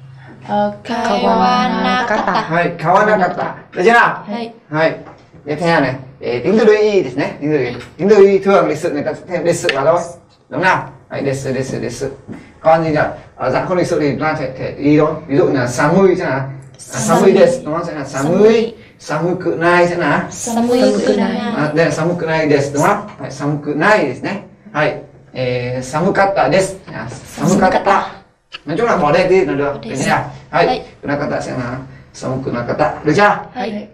Kawanakatta. Kawanakatta. Được chưa nào? Hay. Tiếp theo này, để tính từ đuôi y này, tính từ y thường lịch sự người ta sẽ thêm lịch sự vào thôi. Đúng nào? Đấy, lịch sự. Còn gì nhỉ? Ở dạng không lịch sự thì chúng ta thể y thôi. Ví dụ là samui sẽ là samui desu đúng không? Sẽ là samui kunai sẽ là đây là samui kunai desu đúng không? Đấy, samui kunai desu này. Hay. Samukatta desu. Samukatta. Nói chung là bỏ đẹp đi là được. Được chưa nào? Hay. Kunakatta sẽ là samukunakatta. Được chưa? Hay.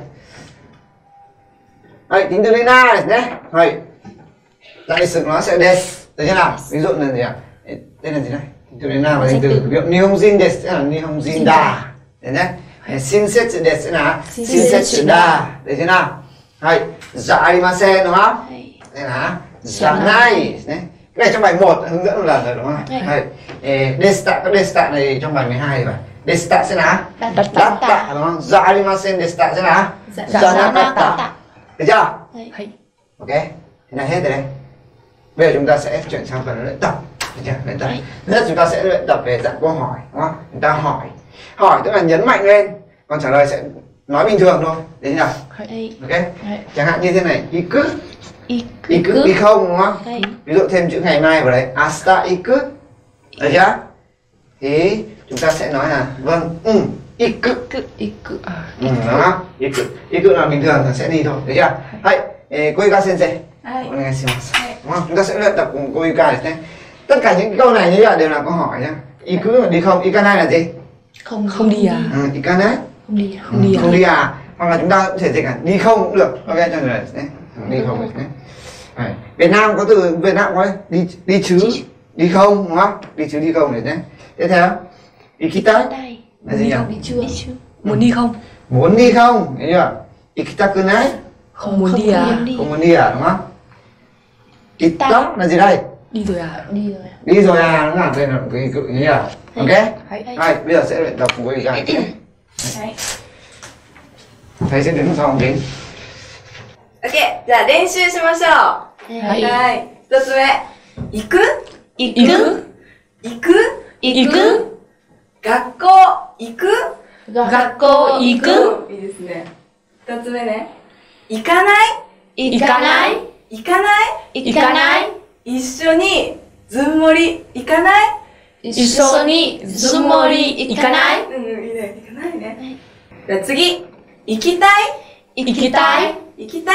Đấy, tính từ đuôi na này nhé. Hay. Dạng lịch sự nó sẽ desu. Được chưa nào? Ví dụ là gì ạ? Đây là gì đây? Tính từ đuôi na và tính từ ví dụ nihonjin desu sẽ là nihonjin da. Được nhé. Shinsetsu desu sẽ là shinsetsu da. Được chưa nào? Hay. Dạ arimasen đúng không? Đây là dạng này. Cái này trong bài 1 hướng dẫn một lần rồi đúng không? Hay. Deshita, các deshita này trong bài 12 thì phải. Deshita sẽ là datta đúng không? Dạ arimasen deshita sẽ là janakatta. Được chưa? Ok, thế là hết rồi đây. Bây giờ chúng ta sẽ chuyển sang phần luyện tập. Được chưa? Luyện tập. Thứ nhất chúng ta sẽ luyện tập về dạng câu hỏi đúng không? Chúng ta hỏi tức là nhấn mạnh lên, còn trả lời sẽ nói bình thường thôi. Đấy nhỉ? Ok. Chẳng hạn như thế này, iku. Iku đi không đúng không? Ví dụ thêm chữ ngày mai vào đấy, asta iku. Được chưa? Thì chúng ta sẽ nói là vâng, iku. Đúng không? Iku là bình thường là sẽ đi thôi. Được chưa? Hay, cô Yuka sensei. Đúng không? Chúng ta sẽ luyện tập cùng cô Yuka này. Tất cả những câu này như là đều là câu hỏi nhá. Iku là đi không, ikanai là gì? Không đi à? Ikanai? Không đi à? Hoặc là chúng ta có thể dịch là đi không cũng được. Ok cho người này. Đi không đấy. Việt Nam có từ Việt Nam có đi chứ, đi không đúng không? Đi chứ đi không đấy nhé. Tiếp theo ikitai là gì nhỉ? Muốn đi không? Muốn đi không? Thấy chưa? Ikitakunai Không muốn đi à? Không muốn đi à đúng không? Itta là gì đây? Đi rồi à? Đi rồi à đúng không? Đây là cái cự như nào? Ok. Hay, bây giờ sẽ luyện tập với cái này. Thầy sẽ đứng sau ông đến. OK、じゃあ練習しましょう。はい。一つ目。行く学校行くいいですね。二つ目ね。行かない一緒にずんもり行かないいいね。行かないね。じゃあ次。行きたい明日行き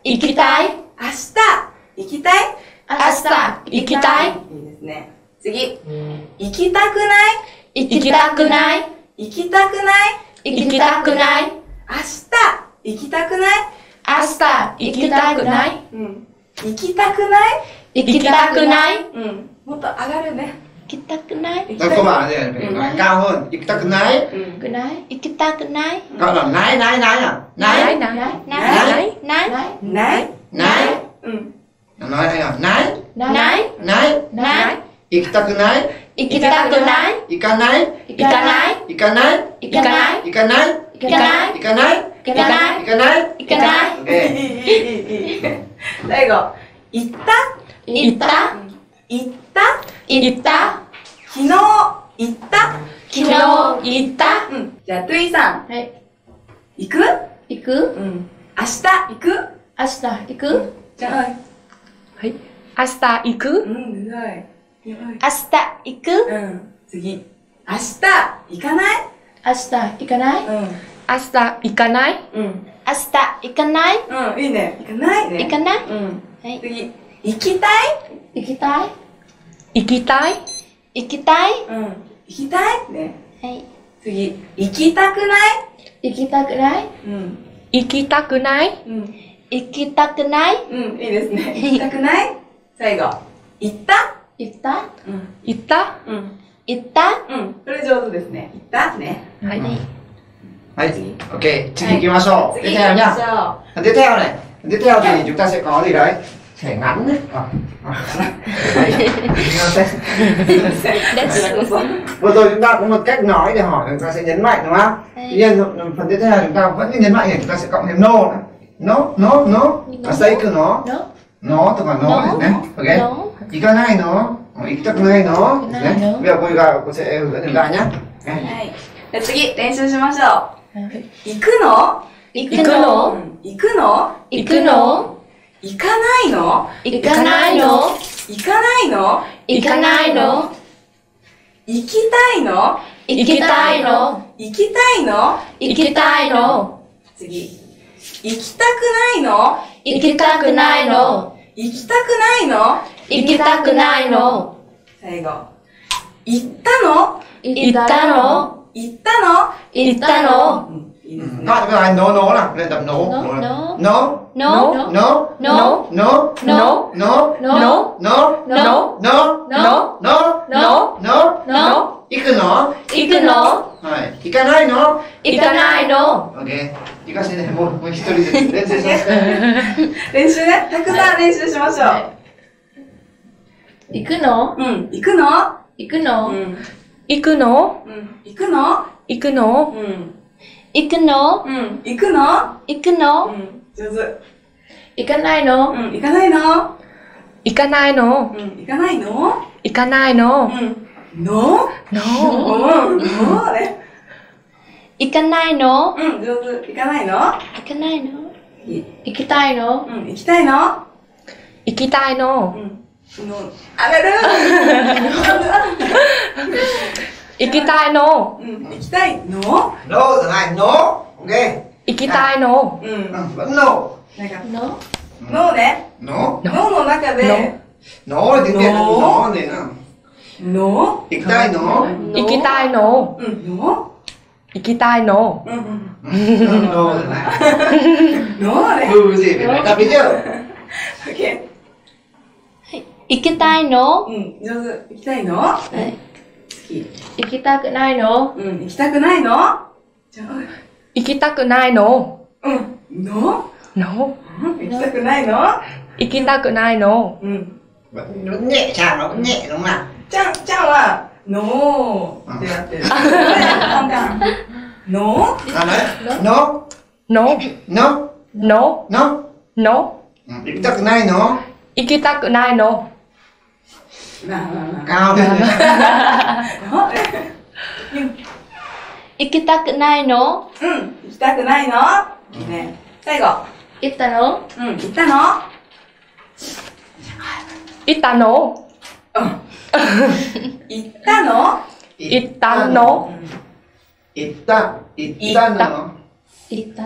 たいいいですね。次。行きたくない明日行きたくない行きたくない行きたくない？ 行きたくない？ もっと上がるね。 行きたくない？ Câu bảo là gì? Phải nói cao hơn. Ikitakunai. 行きたくない？ Câu là nái à? Nái. Nái. Nói đây nào. Nái. Ikitakunai. Ikanai. Ikanai. Ok. 最後。行った？昨日行った？じゃあ、トゥイさん。 はい。 行く？ 行く？ 明日行く？ 明日行く？ じゃあ、 はい。明日行く？ すごい。 明日行く？ 次。明日行かない？ 明日行かない？ 明日行かない？ 明日行かない？ いいね。行かないね。 行かない？ はい。次。行きたい？ 行きたい？ 行きたい？ 行きたいね。 はい。 次。行きたくない？ 行きたくない？ 行きたくない？ 行きたくない？ いいですね。行きたくない？最後。行った？ 行った？ 行った？ 行った？ これ上手ですね。行ったね。 はい。 Đấy. Ok, chị đi kiếm sổ. Tiếp theo nhá. Tiếp theo này. Tiếp theo thì chúng ta sẽ có gì đấy? Sẽ ngắn đấy. Vừa rồi chúng ta có một cách nói để hỏi, chúng ta sẽ nhấn mạnh đúng không? Tuy nhiên phần tiếp theo chúng ta vẫn nhấn mạnh thì chúng ta sẽ cộng thêm no. No. Và xây cứ nó. Nó tức là nó này. Ok. Ý cái này nó. Ý cái này nó. Bây giờ cô sẽ hướng dẫn chúng ta nhé. じゃあ次、練習しましょう。行くの？ 行くの？ 行くの？ 行くの？ 行かないの？ 行かないの？ 行かないの？ 行かないの？ 行きたいの？ 行きたいの？ 行きたいの？ 行きたいの？ 次。行きたくないの？ 行きたくないの？ 行きたくないの？ 行きたくないの？ 最後。行ったの？ 行ったの？ 行ったの？ 行ったの？ いいですね。 Các bạn nói nó nào, lên tập nó. No. 行くの？ 行くの？ はい。行かないの？ 行かないの？ OK。行かせてね、もう一人ずつ練習します。 練習ね。たくさん練習しましょう。 行くの？ 行くの？ 行くの？ 行くの？ 行くの？ 行くの？ 行くの？ 行くの？ 行くの？ 上手。 行かないの？ 行かないの？ 行かないの？ 行かないの？ 行かないの？ の？ね。 行かないの？ 上手。行かないの？ 行かないの？ 行きたいの？ 行きたいの？ 行きたいの？ 上がる？ 行きたいの？ 行きたいの？ No, thằng này no. Ok. 行きたいの？ Vẫn no. なんか、 の？ のね。 No. のの中で、 No là tiếng Việt là nó thì nào. の？ 行きたいの？ 行きたいの？ の？ 行きたいの？ No thằng này. のね。 Gì phải nói tập đi chứ. OK。 行きたいの？ 上手。行きたいの？次。 行きたくないの？ 行きたくないの？じゃあ、 行きたくないの？ の？ No. 行きたくないの？ 行きたくないの？ Vẫn nhẹ nhàng, nó vẫn nhẹ đúng không nào? ちゃんは、のーってなってる。の？ À đấy. No. No. No. No. No. No. 行きたくないの？ 行きたくないの？ Cao lên. 行きたくないの？ 行きたくないの？いいね。最後。 行ったの？ 行ったの？ 行ったの？ 行ったの？ 行ったの？ 行ったの？ 行ったの？ 行った。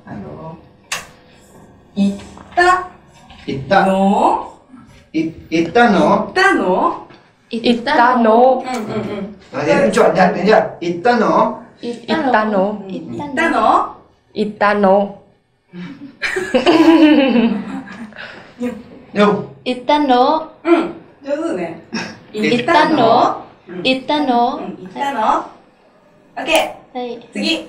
行った。 の？ 行ったの？ 行ったの？ 行ったの？ Nói thế cũng chuẩn nhận đấy nhỉ? 行ったの? 行ったの？ 行ったの？ 行ったの？ Nhung. 行ったのうん上手ね行ったの行ったのうん行ったの OK はい。 次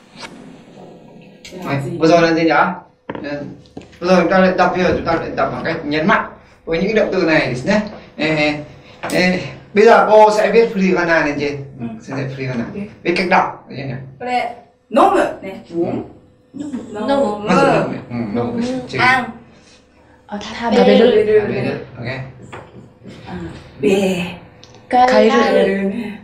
Vừa rồi là gì nhỉ? Vừa rồi chúng ta luyện tập, bây giờ chúng ta luyện tập bằng cách nhấn mạnh với những động từ này nhé. Bây giờ cô sẽ viết furigana lên trên. Sẽ viết furigana. Viết cách đọc được chưa nhỉ? これ飲むね飲むまず飲む。飲む。次。 あん食べる。 食べる。OK。 べー変える。 네.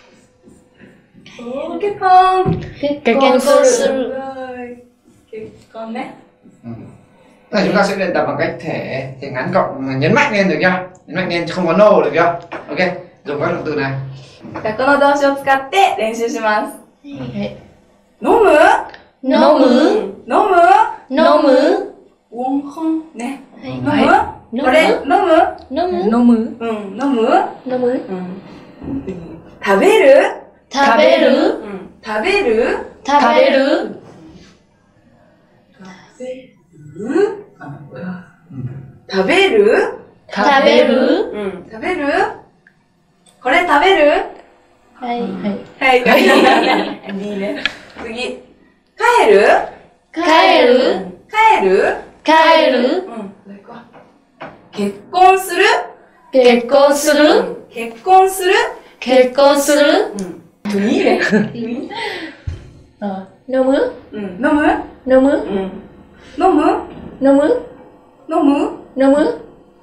오, 개콘. 개콘. 개콘 네. Rồi chúng ta sẽ luyện tập bằng cách thể ngắn cộng nhấn mạnh lên được chưa? Nhấn mạnh lên không có no được chưa? Ok. Dùng các động từ này. じゃあこの動詞を使って練習します。 はい飲む飲む飲む飲むウォンホンね。飲むはこれ飲む飲む飲む。 うん飲む飲むうん食べる食べるうん食べる食べる食べる食べるうん食べるこれ食べるはいはいいいね次帰る帰る帰る帰るうん結婚する結婚する結婚する結婚するうんいいね飲むうん飲む飲むうん飲む飲む飲む飲む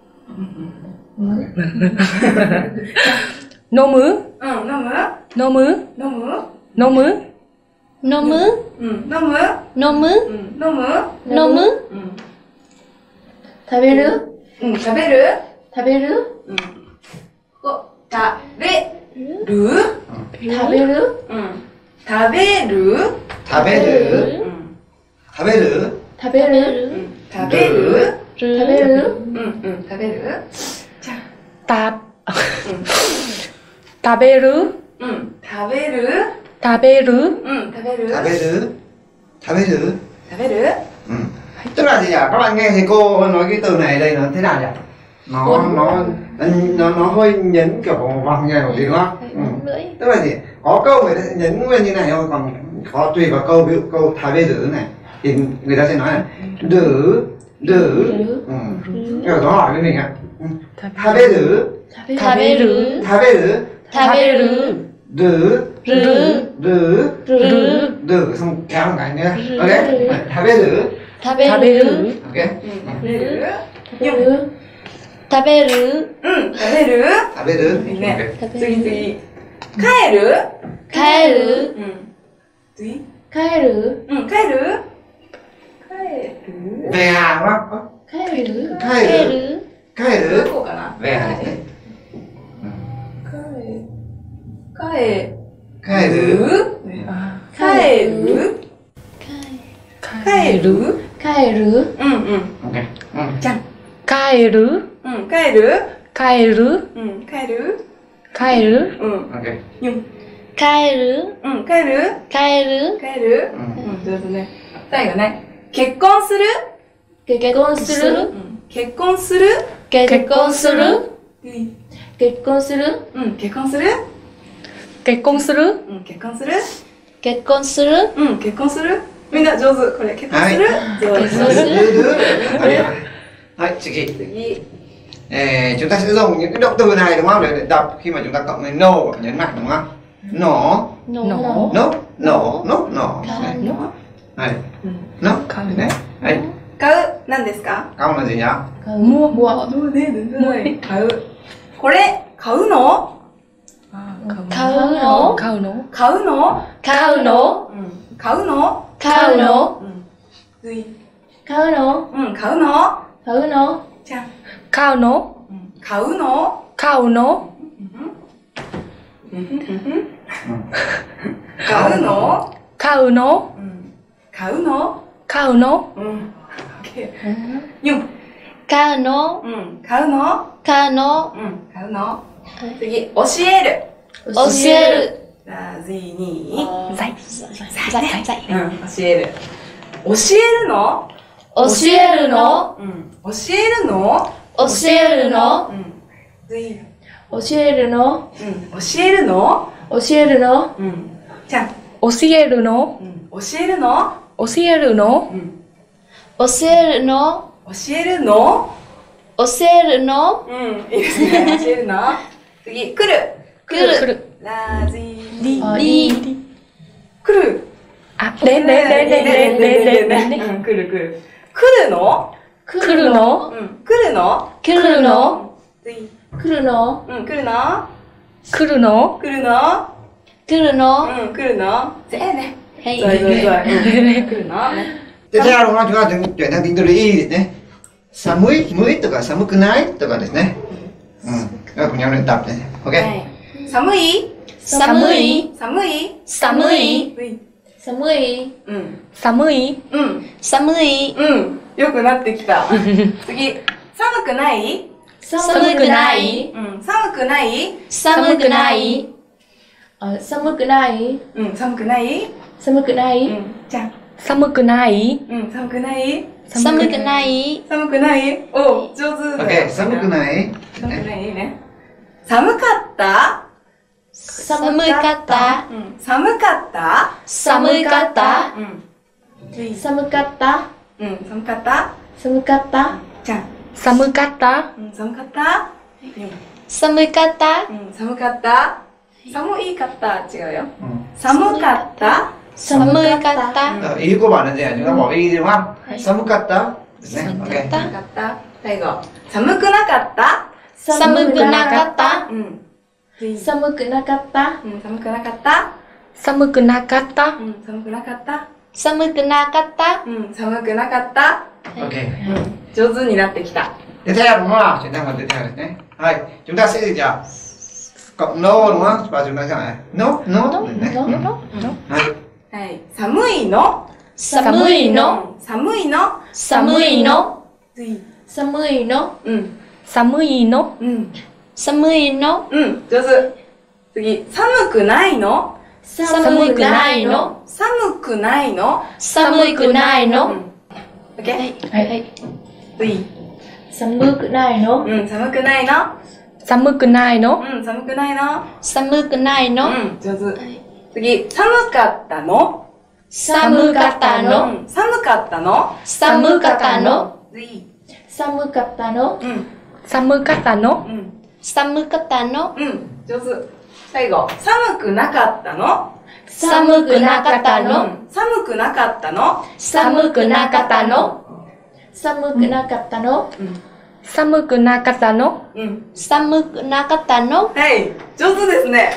飲む。 うん飲む飲む。 飲む飲む。 飲むうん飲む飲むうん飲む飲むうん食べるうん食べる食べるうんこ食べる食べるうん食べる食べる。 うん食べる。 食べる食べる食べるうん食べるた。食べる。 うん食べる食べる。 うん食べる食べる。食べる. 食べる Tức là gì nhỉ? Các bạn nghe thấy cô nói cái từ này đây nó thế nào nhỉ? Nó hơi nhấn kiểu vòng nhảy một tí đúng không? Tức là gì? Có câu người ta sẽ nhấn nguyên như này thôi, còn có tùy vào câu, ví dụ câu thái bê tử này thì người ta sẽ nói là đử. Kiểu nó hỏi với mình ạ. Thái bê tử. 食べる Thái bê tử. 食べる Đử. る Đử. る Đử xong kéo một cái nữa. Ok. Thái bê tử. 食べ食べるる。 Ok. 食べる食べるうん食べる Thái bê tử. いいね Ok. 次帰る帰るうん次帰るうん帰る帰る Về Hà đúng không? 帰る Khai 帰 rứ. る Khai rứ. こうかな Về Hà. 帰 Khai る rứ. 帰る帰る帰るうんうん Ok. じゃん帰る。 うん帰る帰る。 うん帰る帰る。 うん Ok. 帰るうん帰る帰る帰るうん上手ね最後ね結婚する結婚するうん結婚する結婚するうん結婚するうん結婚する結婚する。 うん結婚する結婚するうん結婚するみんな上手これ結婚する上手結婚する Đấy, chị Kỳ. 次 Chúng ta sẽ dùng những cái động từ này đúng không? Để đọc khi mà chúng ta cộng với no và nhấn mạnh đúng không? Nổ, のの nốt, nổ, nốt, nổ. か Này, の này, nốt. Này, đây. 買う何ですか Câu là gì nhỉ? mua。 買うこれ買うの買うの買うの。 買うの買うのうん買うの買うのうん次買うのうん買うの買うのじゃん買うの。 うん買うの買うの。 買うの買うの。 うん買うの買うの。 うん OK 4 買うのうん買うの買うのうん買うの次教える教えるラジニー在。 在うん教える教えるの教えるのうん教えるの教えるの次教えるの教えるの教えるのじゃん教えるの教えるの教えるの教えるの教えるの教えるのいいですね教えるの次来る来る来るラジリリ来るあでんでんでんでんでんでんでんでん来る来る来るの来るの来るの来るの次来るの来るの来るの来るの来るの来るのdễ này はい rồi rồi rồi来るのね Tiếp theo đúng không? Chúng ta chuyển sang tính từ yですね。寒い、無いとか寒くないとかですね。cùng nhau luyện tập này. Ok. 寒い寒い寒い寒い寒い寒い寒いよくなってきた次寒くない寒くない寒くない寒くない寒くない寒くない寒くないじゃん寒くない寒くない寒くない寒くないお上手だ Ok, 寒くない寒くないね寒かった寒かった寒かった寒かった寒かった寒かった寒かったじゃん寒かった寒かった寒かった寒かった寒いかった違うよ寒かった寒かった Ý của bạn là gì ạ? Chúng ta bỏ y đúng không? Samukata. Ok. 寒かった最後寒くなかった寒くなかった寒くなかった寒くなかった寒くなかった寒くなかった寒くなかった寒くなかった Ok. 上手になってきた Tiếp theo đúng không ạ? Chuyển sang phần tiếp theo đấy nhé. Hay, chúng ta sẽ gì nhỉ? Cộng no đúng không? Và chúng ta sẽ hỏi no, no. Hay. はい寒いの寒いの寒いの寒いの次寒いの寒いの寒いの上手次寒くないの寒くないの寒くないの寒くないの OK はい次寒くないの寒くないの寒くないの寒くないの寒くないの上手次寒かったの寒かったの寒かったの寒かったの次寒かったの寒かったの寒かったの上手最後寒くなかったの寒くなかったの寒くなかったの寒くなかったの寒くなかったの寒くなかったの寒くなかったのはい上手ですね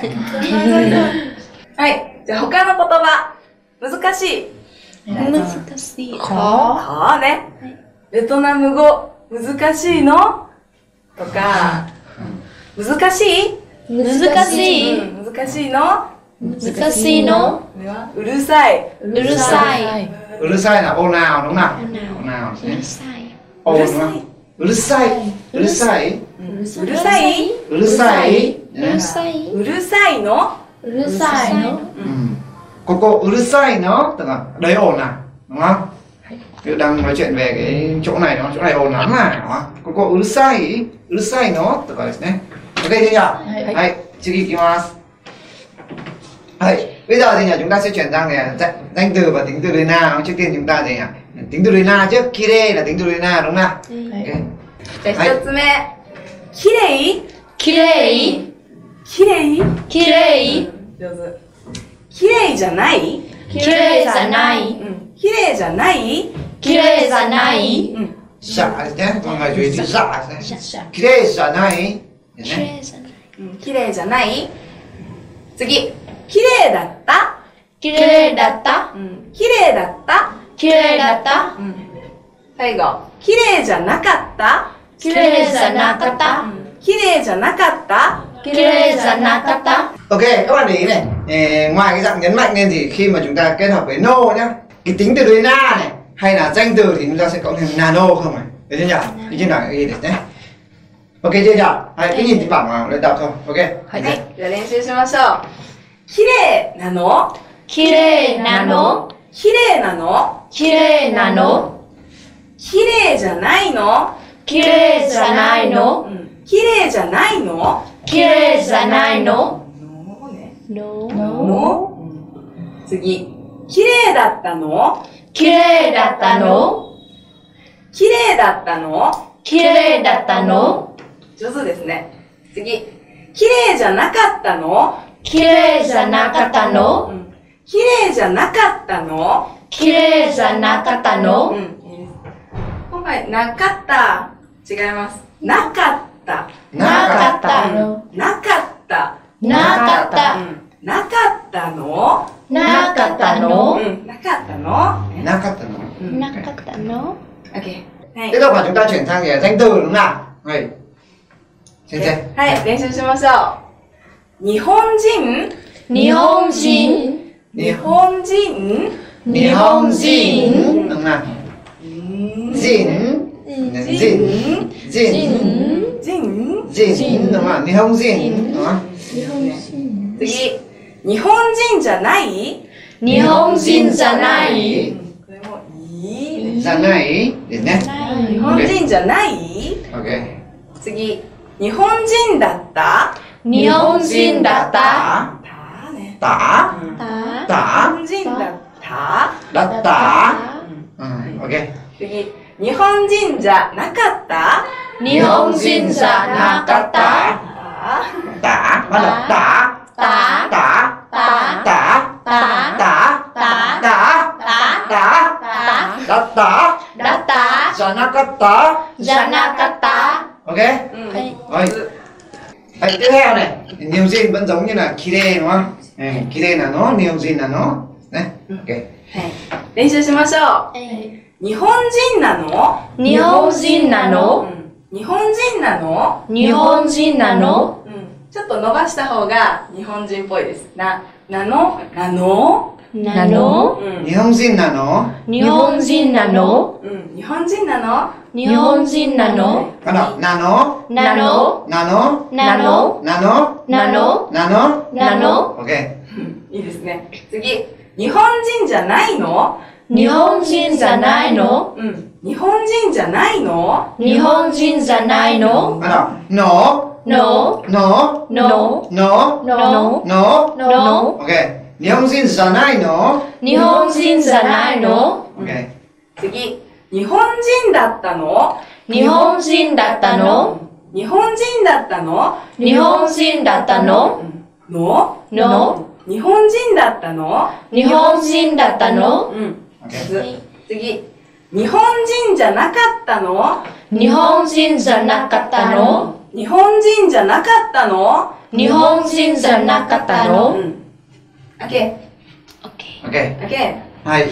はいじゃあ他の言葉難しい難しいねベトナム語難しいのとか難しい難しい難しいの難しいのうるさいうるさいうるさい là ồn ào đúng không nào? Ồn ào. うるさい Ồn đúng không? うるさい。うるさい。 うるさいうるさい。 うるさいうるさいのうるさいの Cô uるさいnó tức là đấy ồn à đúng không? Ví dụ đang nói chuyện về cái chỗ này đúng không? Chỗ này ồn lắm à đúng không? Cô uるさいのとかですね。Ok chưa nhỉ? Hay,次行きます。Hay, bây giờ thì chúng ta sẽ chuyển sang danh từ và tính từ đối na. Trước tiên chúng ta gì nhỉ? Tính từ đối na trước. Kire là tính từ đối na đúng không nào? Ok. じゃあ一つ目きれいきれいきれいきれい上手きれいじゃないきれいじゃないきれいじゃないきれいじゃない Xạ nhé, mọi người chú ý chữ xạ. Kire xạ này. きれいじゃないきれいじゃない次きれいだったきれいだったきれいだったきれいだった最後きれいじゃなかったきれいじゃなかったきれいじゃなかったきれいじゃなかった Ok, các bạn để ý này. Ngoài cái dạng nhấn mạnh lên thì khi mà chúng ta kết hợp với no nhá, cái tính từ đối na này hay là danh từ thì chúng ta sẽ có thêm nano không này. Được chưa nhỉ? Cái trên này ghi được nhé. Ok chưa nhỉ? Hãy cứ nhìn cái bảng vào lên đọc thôi. Ok. じゃあ練習しましょうきれいなのきれいなのきれいなのきれいなのきれいじゃないの綺麗じゃないの？ 綺麗じゃないの？ 綺麗じゃないの？ のね。 の？ の。次。綺麗だったの？ 綺麗だったの？ 綺麗だったの？ 綺麗だったの？ 上手ですね。次。綺麗じゃなかったの？ 綺麗じゃなかったの？ 綺麗じゃなかったの？ 綺麗じゃなかったの？ いいです。今回、なかった。違います。なかった。 なかったの？ なかった。 なかった。 なかったの？ なかったの？ なかったの？ Na cắt từ nó. Na cắt tạ nó. Ok. Tiếp tục là chúng ta chuyển sang danh từ đúng không nào? Này. Xem xem. はい、練習しましょう。日本人。 日本人。 日本人。 日本人。 đúng nào? Jin. Jin. Jin. Jin. Jin đúng không? Nihonjin đúng không? 次。日本人じゃない？ 日本人じゃない。 これもいい。 じゃないですね。 日本人じゃない？ OK。 次。日本人だった？ 日本人だった？ たね。 たた？ た日本人だった？ だったOK。 次。日本人じゃなかった？ 日本人じゃなかった？ たbắt đầuたたたたたたたたただっただったじゃなかったじゃなかった OK. Rồi. Đấy, tiếp theo này, nhiều Jin vẫn giống như là kire đúng không? Kire là nó, nhiều Jin là nó. Đấy, ok. 練習しましょう。日本人なの？ 日本人なの？ 日本人なの？ 日本人なの？ ちょっと伸ばした方が日本人っぽいです。なの？ なの？ 日本人なの？ 日本人なの？ 日本人なの？ 日本人なの？ bắt đầu là nó, なの？ là nó, なの？ là nó, なの？ là nó. なの？ Ok. いいですね。次。日本人じゃないの？ 日本人じゃないの？ 日本人じゃないの？ 日本人じゃないの？ Bắt đầu nó, No. nó, No. nó, No. nó. No. Ok. 日本人じゃないの？ 日本人じゃないの？ Ok. 次。日本人だったの？ 日本人だったの？ 日本人だったの？ 日本人だったの？ の？ の？ 日本人だったの？ 日本人だったの？ Ok. 次。日本人じゃなかったの？ 日本人じゃなかったの？ 日本人じゃなかったの？ 日本人じゃなかったの？ OK. Ok. OK. Hay.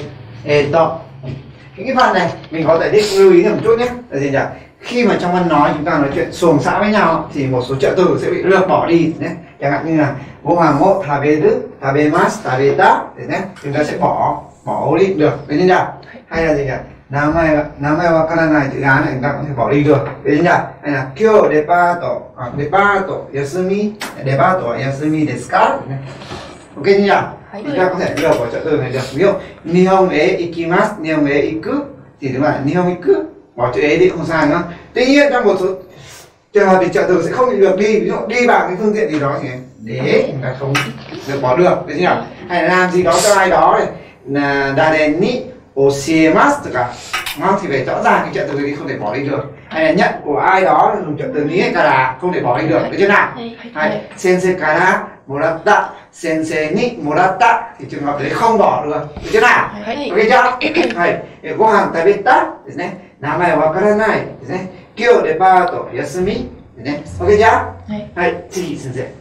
Cái phần này mình có giải thích lưu ý một chút nhé. Là gì nhỉ? Khi mà trong văn nói chúng ta nói chuyện xuồng xã với nhau thì một số trợ từ sẽ bị lược bỏ đi nhé. Chẳng hạn như là vô hàng mộ taberu, tabemasu, tabeta nhé. Chúng ta sẽ bỏ đi được, đấy nhỉ? Hay là gì nhỉ? Namai wakaranai chữ Hán này chúng ta có thể bỏ đi được, đấy nhỉ? Hay là kyo depato yasumi, depato yasumi desu ka? Ok nhỉ? Chúng ta có thể lược bỏ trợ từ này được. Ví dụ nihon e ikimasu, nihon e iku thì đúng là nihon iku, bỏ chữ e đi không sai nữa. Tuy nhiên trong một số trường hợp thì trợ từ sẽ không bị lược đi, ví dụ đi vào cái phương tiện gì đó thì để chúng ta không được bỏ được, đấy nhỉ? Hay là làm gì đó cho ai đó này là daren ni oshiemasu cả, đúng không? Thì phải rõ ràng cái trợ từ này không thể bỏ đi được. Hay là nhận của ai đó dùng trợ từ ni kara không thể bỏ đi được, được chưa nào? Hay sensei kara moratta, sensei ni moratta thì trường hợp đấy không bỏ được, được chưa nào? Ok chưa? Hayご飯食べたですね。名前わからないですね。今日デパート休みですね。Ok chưa? Hay,次先生.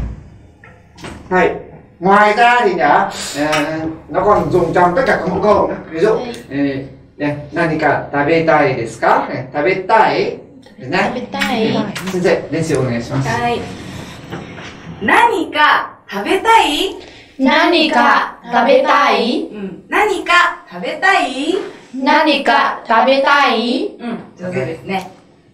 Hay, ngoài ra thì nó còn dùng trong tất cả các mẫu câu nữa. Ví dụ đây, nanika tabetai desu ka? Tabetaiですね。先生、練習お願いします。 はい。何か食べたい？ 何か食べたい？ 何か食べたい？ 何か食べたい？ 上手ですね。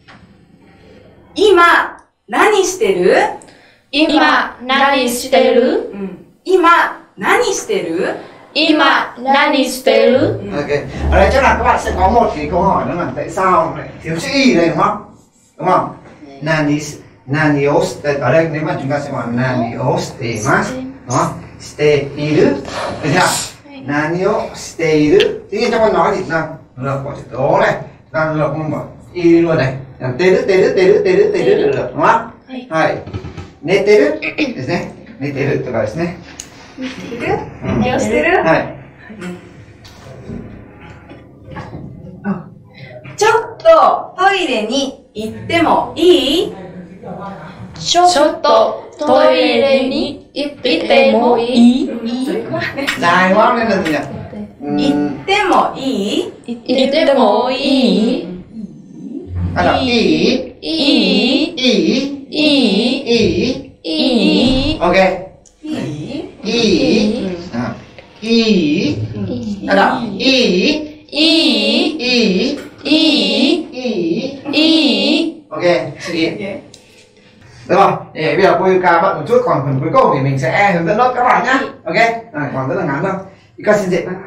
今、何してる？ 今、何してる？ 今、何してる？ Ima nani shiteru? Ok. Ở đây chắc là các bạn sẽ có một cái câu hỏi nữa là tại sao lại thiếu chữ y đây đúng không? Đúng không? Nanios ở đây nếu mà chúng ta sẽ bảo nanios temasu, đúng không? Shiteiru, được chưa? Nanio shiteiru. Tuy nhiên trong câu nói thì là lược bỏ chữ tố này, ta lược không bỏ y luôn này. Teru được đúng không? Hai. Neteru,ですね。Neteru とかですね。 何をしてる？ はい。 ちょっとトイレに行ってもいい？ ちょっとトイレに行ってもいい？ Dài quá nên là gì nhỉ? 行ってもいい？ 行ってもいい？ Là y. Ok. Y. Là y. Ok, suy nghĩ. Được rồi, để bây giờ cô Yuka bận một chút, còn phần cuối cùng thì mình sẽ hướng dẫn nốt các bạn nhá. Ok, còn rất là ngắn thôi. Yuka xin dậy.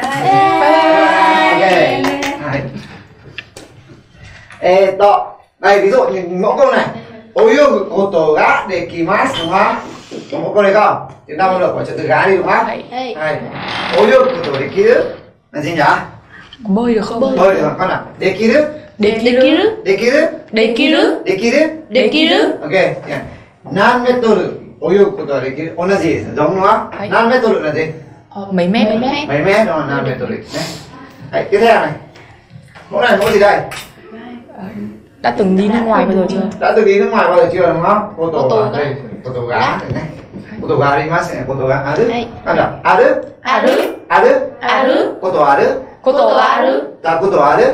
Ok. Đây ví dụ như mẫu câu này. Oyogu koto ga dekimasu đúng không? Có mẫu câu này không? Chúng ta được của trợ từ gá đi đúng không? Hay. Oyogu koto dekiru là gì nhỉ? Bơi được không? Bơi được con nào? Dekiru. Ok. Nan metoru oyogu koto ga dekiru. Onaji giống đúng không? Nan metoru là gì? Mấy mét? Mấy mét rồi, nan metoru. Đấy, tiếp theo này. Mẫu này mẫu gì đây? Đã từng đi nước ngoài bao giờ chưa? Đã từng đi nước ngoài bao giờ chưa đúng không? Koto ga đây, koto ga này. Koto ga arimasu này, koto ga aru. Con nào? Aru. Koto aru. Ta koto aru.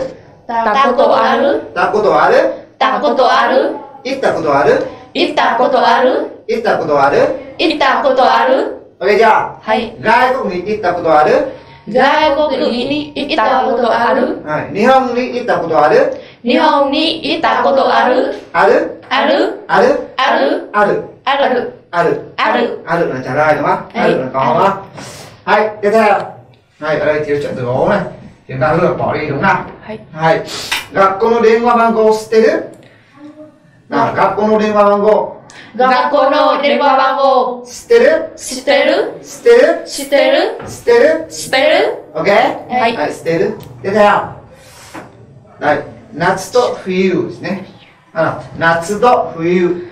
Itta koto aru. Ok chưa? Gai cũng ni itta koto aru. Nihon ni itta koto aru. Aru là trả lời đúng không? Aru là có đúng không? Hay, tiếp theo. Hay, ở đây thiếu trận từ ố này. Chúng ta lược bỏ đi đúng không? Hay. Gakko no denwa bango shiteru? Nào, gakko no denwa bango. Shiteru? Ok. Hay, shiteru. Tiếp theo. Đây, natsu to fuyu ですね。夏と冬。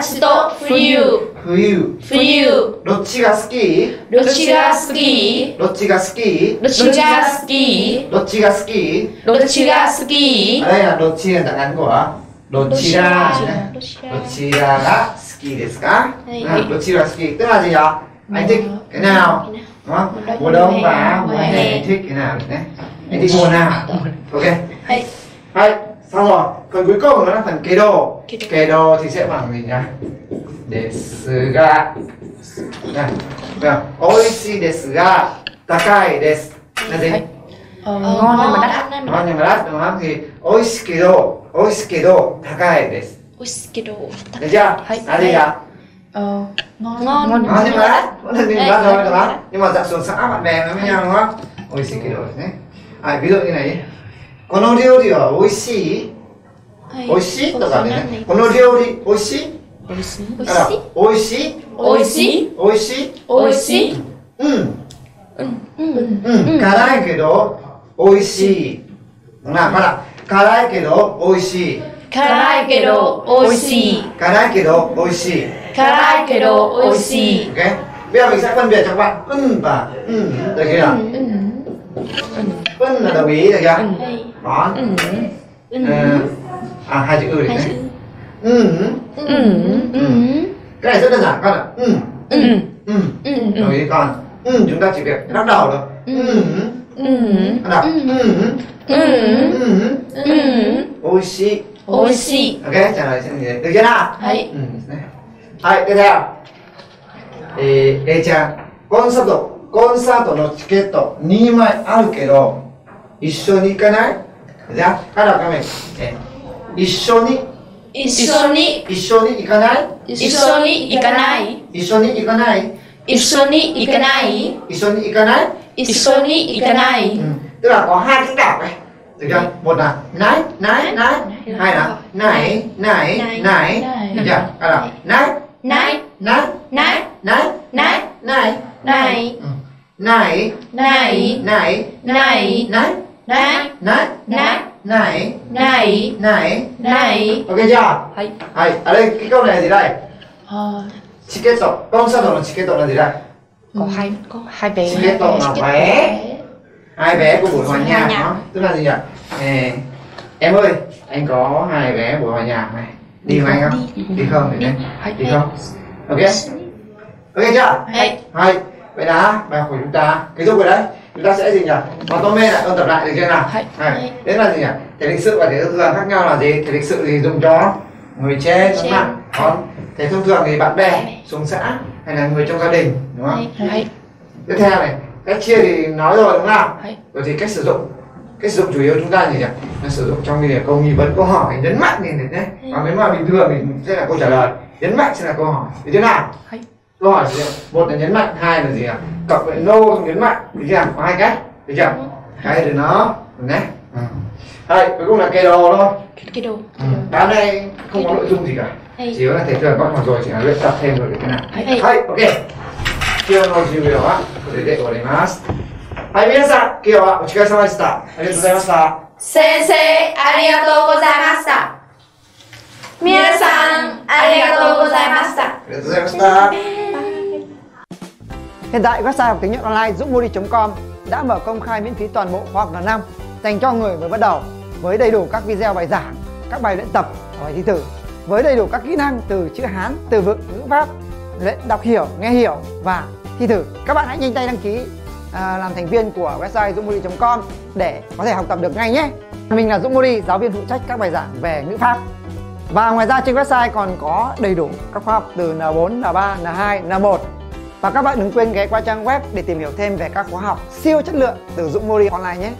どっちが好き？どっちが好き？あれや、どっちがngắn của どちらが好きですか？ どちら好き tức là gì ạ? Anh thích cái nào? Đúng không? Mùa đông và mùa hè anh thích cái nào đấy? Anh thích mùa nào? Ok. Hay, xong rồi. Phần cuối cùng nó là phần kedo thì sẽ bằng gì nhỉ? Desu ga. Này, oishii desu ga takai desu là gì? Ngon nhưng mà đắt. Ngon nhưng mà đắt đúng không? Thì oishikedo takai desu. Được chưa? Là gì ạ? Ngon Nhưng mà đắt. Vẫn là nhưng mà đắt thôi đúng không? Nhưng mà dạng xuống xã bạn bè nó với nhau đúng không? Oishikedo đấy. Ví dụ như này. この料理は美味しい？美味しいとかね。この料理美味しい？美味しい？辛いけど美味しい。ほら、辛いけど美味しい。辛いけど美味しい。Ok. Bây giờ mình sẽ phân biệt cho các bạn và được chưa nào? Là đồng ý được chưa? Đó. Hai chữ đấy. Cái này rất đơn giản con ạ. Đồng ý con. Chúng ta chỉ việc lắc đầu thôi. Nào. Oishii. Ok, trả lời sẽ như thế. Được chưa nào? Hay, tiếp theo. A-chan, コンサートのチケット2枚あるけど一緒に行かない？じゃあ、から画面。一緒に行かない？ Ishoni ikanai. Tức là có hai cách đọc này, được chưa? Một là nái, hai là nải, được chưa? Hay là nái, nái, nái, ok chưa? Hay. Ở đây cái câu này là gì đây? Chiketo. Con sao là chiketo là gì đây? Có hai vé. Chiketo là vé. Hai vé của buổi hòa nhạc đó. Tức là gì nhỉ? Em ơi, anh có hai vé buổi hòa nhạc này. Đi không anh không? Đi không? Đi không? Ok. Ok chưa? Hay. Vậy là bài của chúng ta kết thúc rồi đấy. Chúng ta sẽ gì nhỉ? Và tôi mê lại ôn tập lại được chưa nào? Thế là gì nhỉ? Thể lịch sự và thể thông thường khác nhau là gì? Thể lịch sự thì dùng cho người trên đúng không ạ? Còn thể thông thường thì bạn bè, xuống xã hay là người trong gia đình đúng không? Tiếp theo này, cách chia thì nói rồi đúng không? Rồi thì cách sử dụng chủ yếu chúng ta gì nhỉ? Là sử dụng trong cái câu nghi vấn, câu hỏi nhấn mạnh lên đấy. Còn nếu mà bình thường thì sẽ là câu trả lời, nhấn mạnh sẽ là câu hỏi. Được chưa nào? Câu hỏi gì? Một là nhấn mạnh, hai là gì ạ? Cộng với no nhấn mạnh, được chưa? Có hai cách, được chưa? Cái từ nó, đấy. Đây, cuối cùng là kê đồ thôi. Kê đồ. Đám này không có nội dung gì cả. Chỉ có là thể thường con học rồi, chỉ là luyện tập thêm rồi thế nào. Hay, ok. Kyo no jiu wa korede oremasu. Hai, minasan, kyo wa otsukaresamashita. Arigatou gozaimashita. Sensei, arigatou gozaimashita. Minasan, arigatou gozaimashita. Arigatou gozaimashita. Hiện tại website học tiếng Nhật online dũng.modi.com đã mở công khai miễn phí toàn bộ khóa học N5 dành cho người mới bắt đầu, với đầy đủ các video bài giảng, các bài luyện tập và bài thi thử, với đầy đủ các kỹ năng từ chữ Hán, từ vựng, ngữ pháp, luyện đọc hiểu, nghe hiểu và thi thử. Các bạn hãy nhanh tay đăng ký làm thành viên của website dũng.modi.com để có thể học tập được ngay nhé. Mình là Dũng Modi, giáo viên phụ trách các bài giảng về ngữ pháp. Và ngoài ra trên website còn có đầy đủ các khóa học từ N4, N3, N2, N1. Và các bạn đừng quên ghé qua trang web để tìm hiểu thêm về các khóa học siêu chất lượng từ Dũng Modi Online nhé.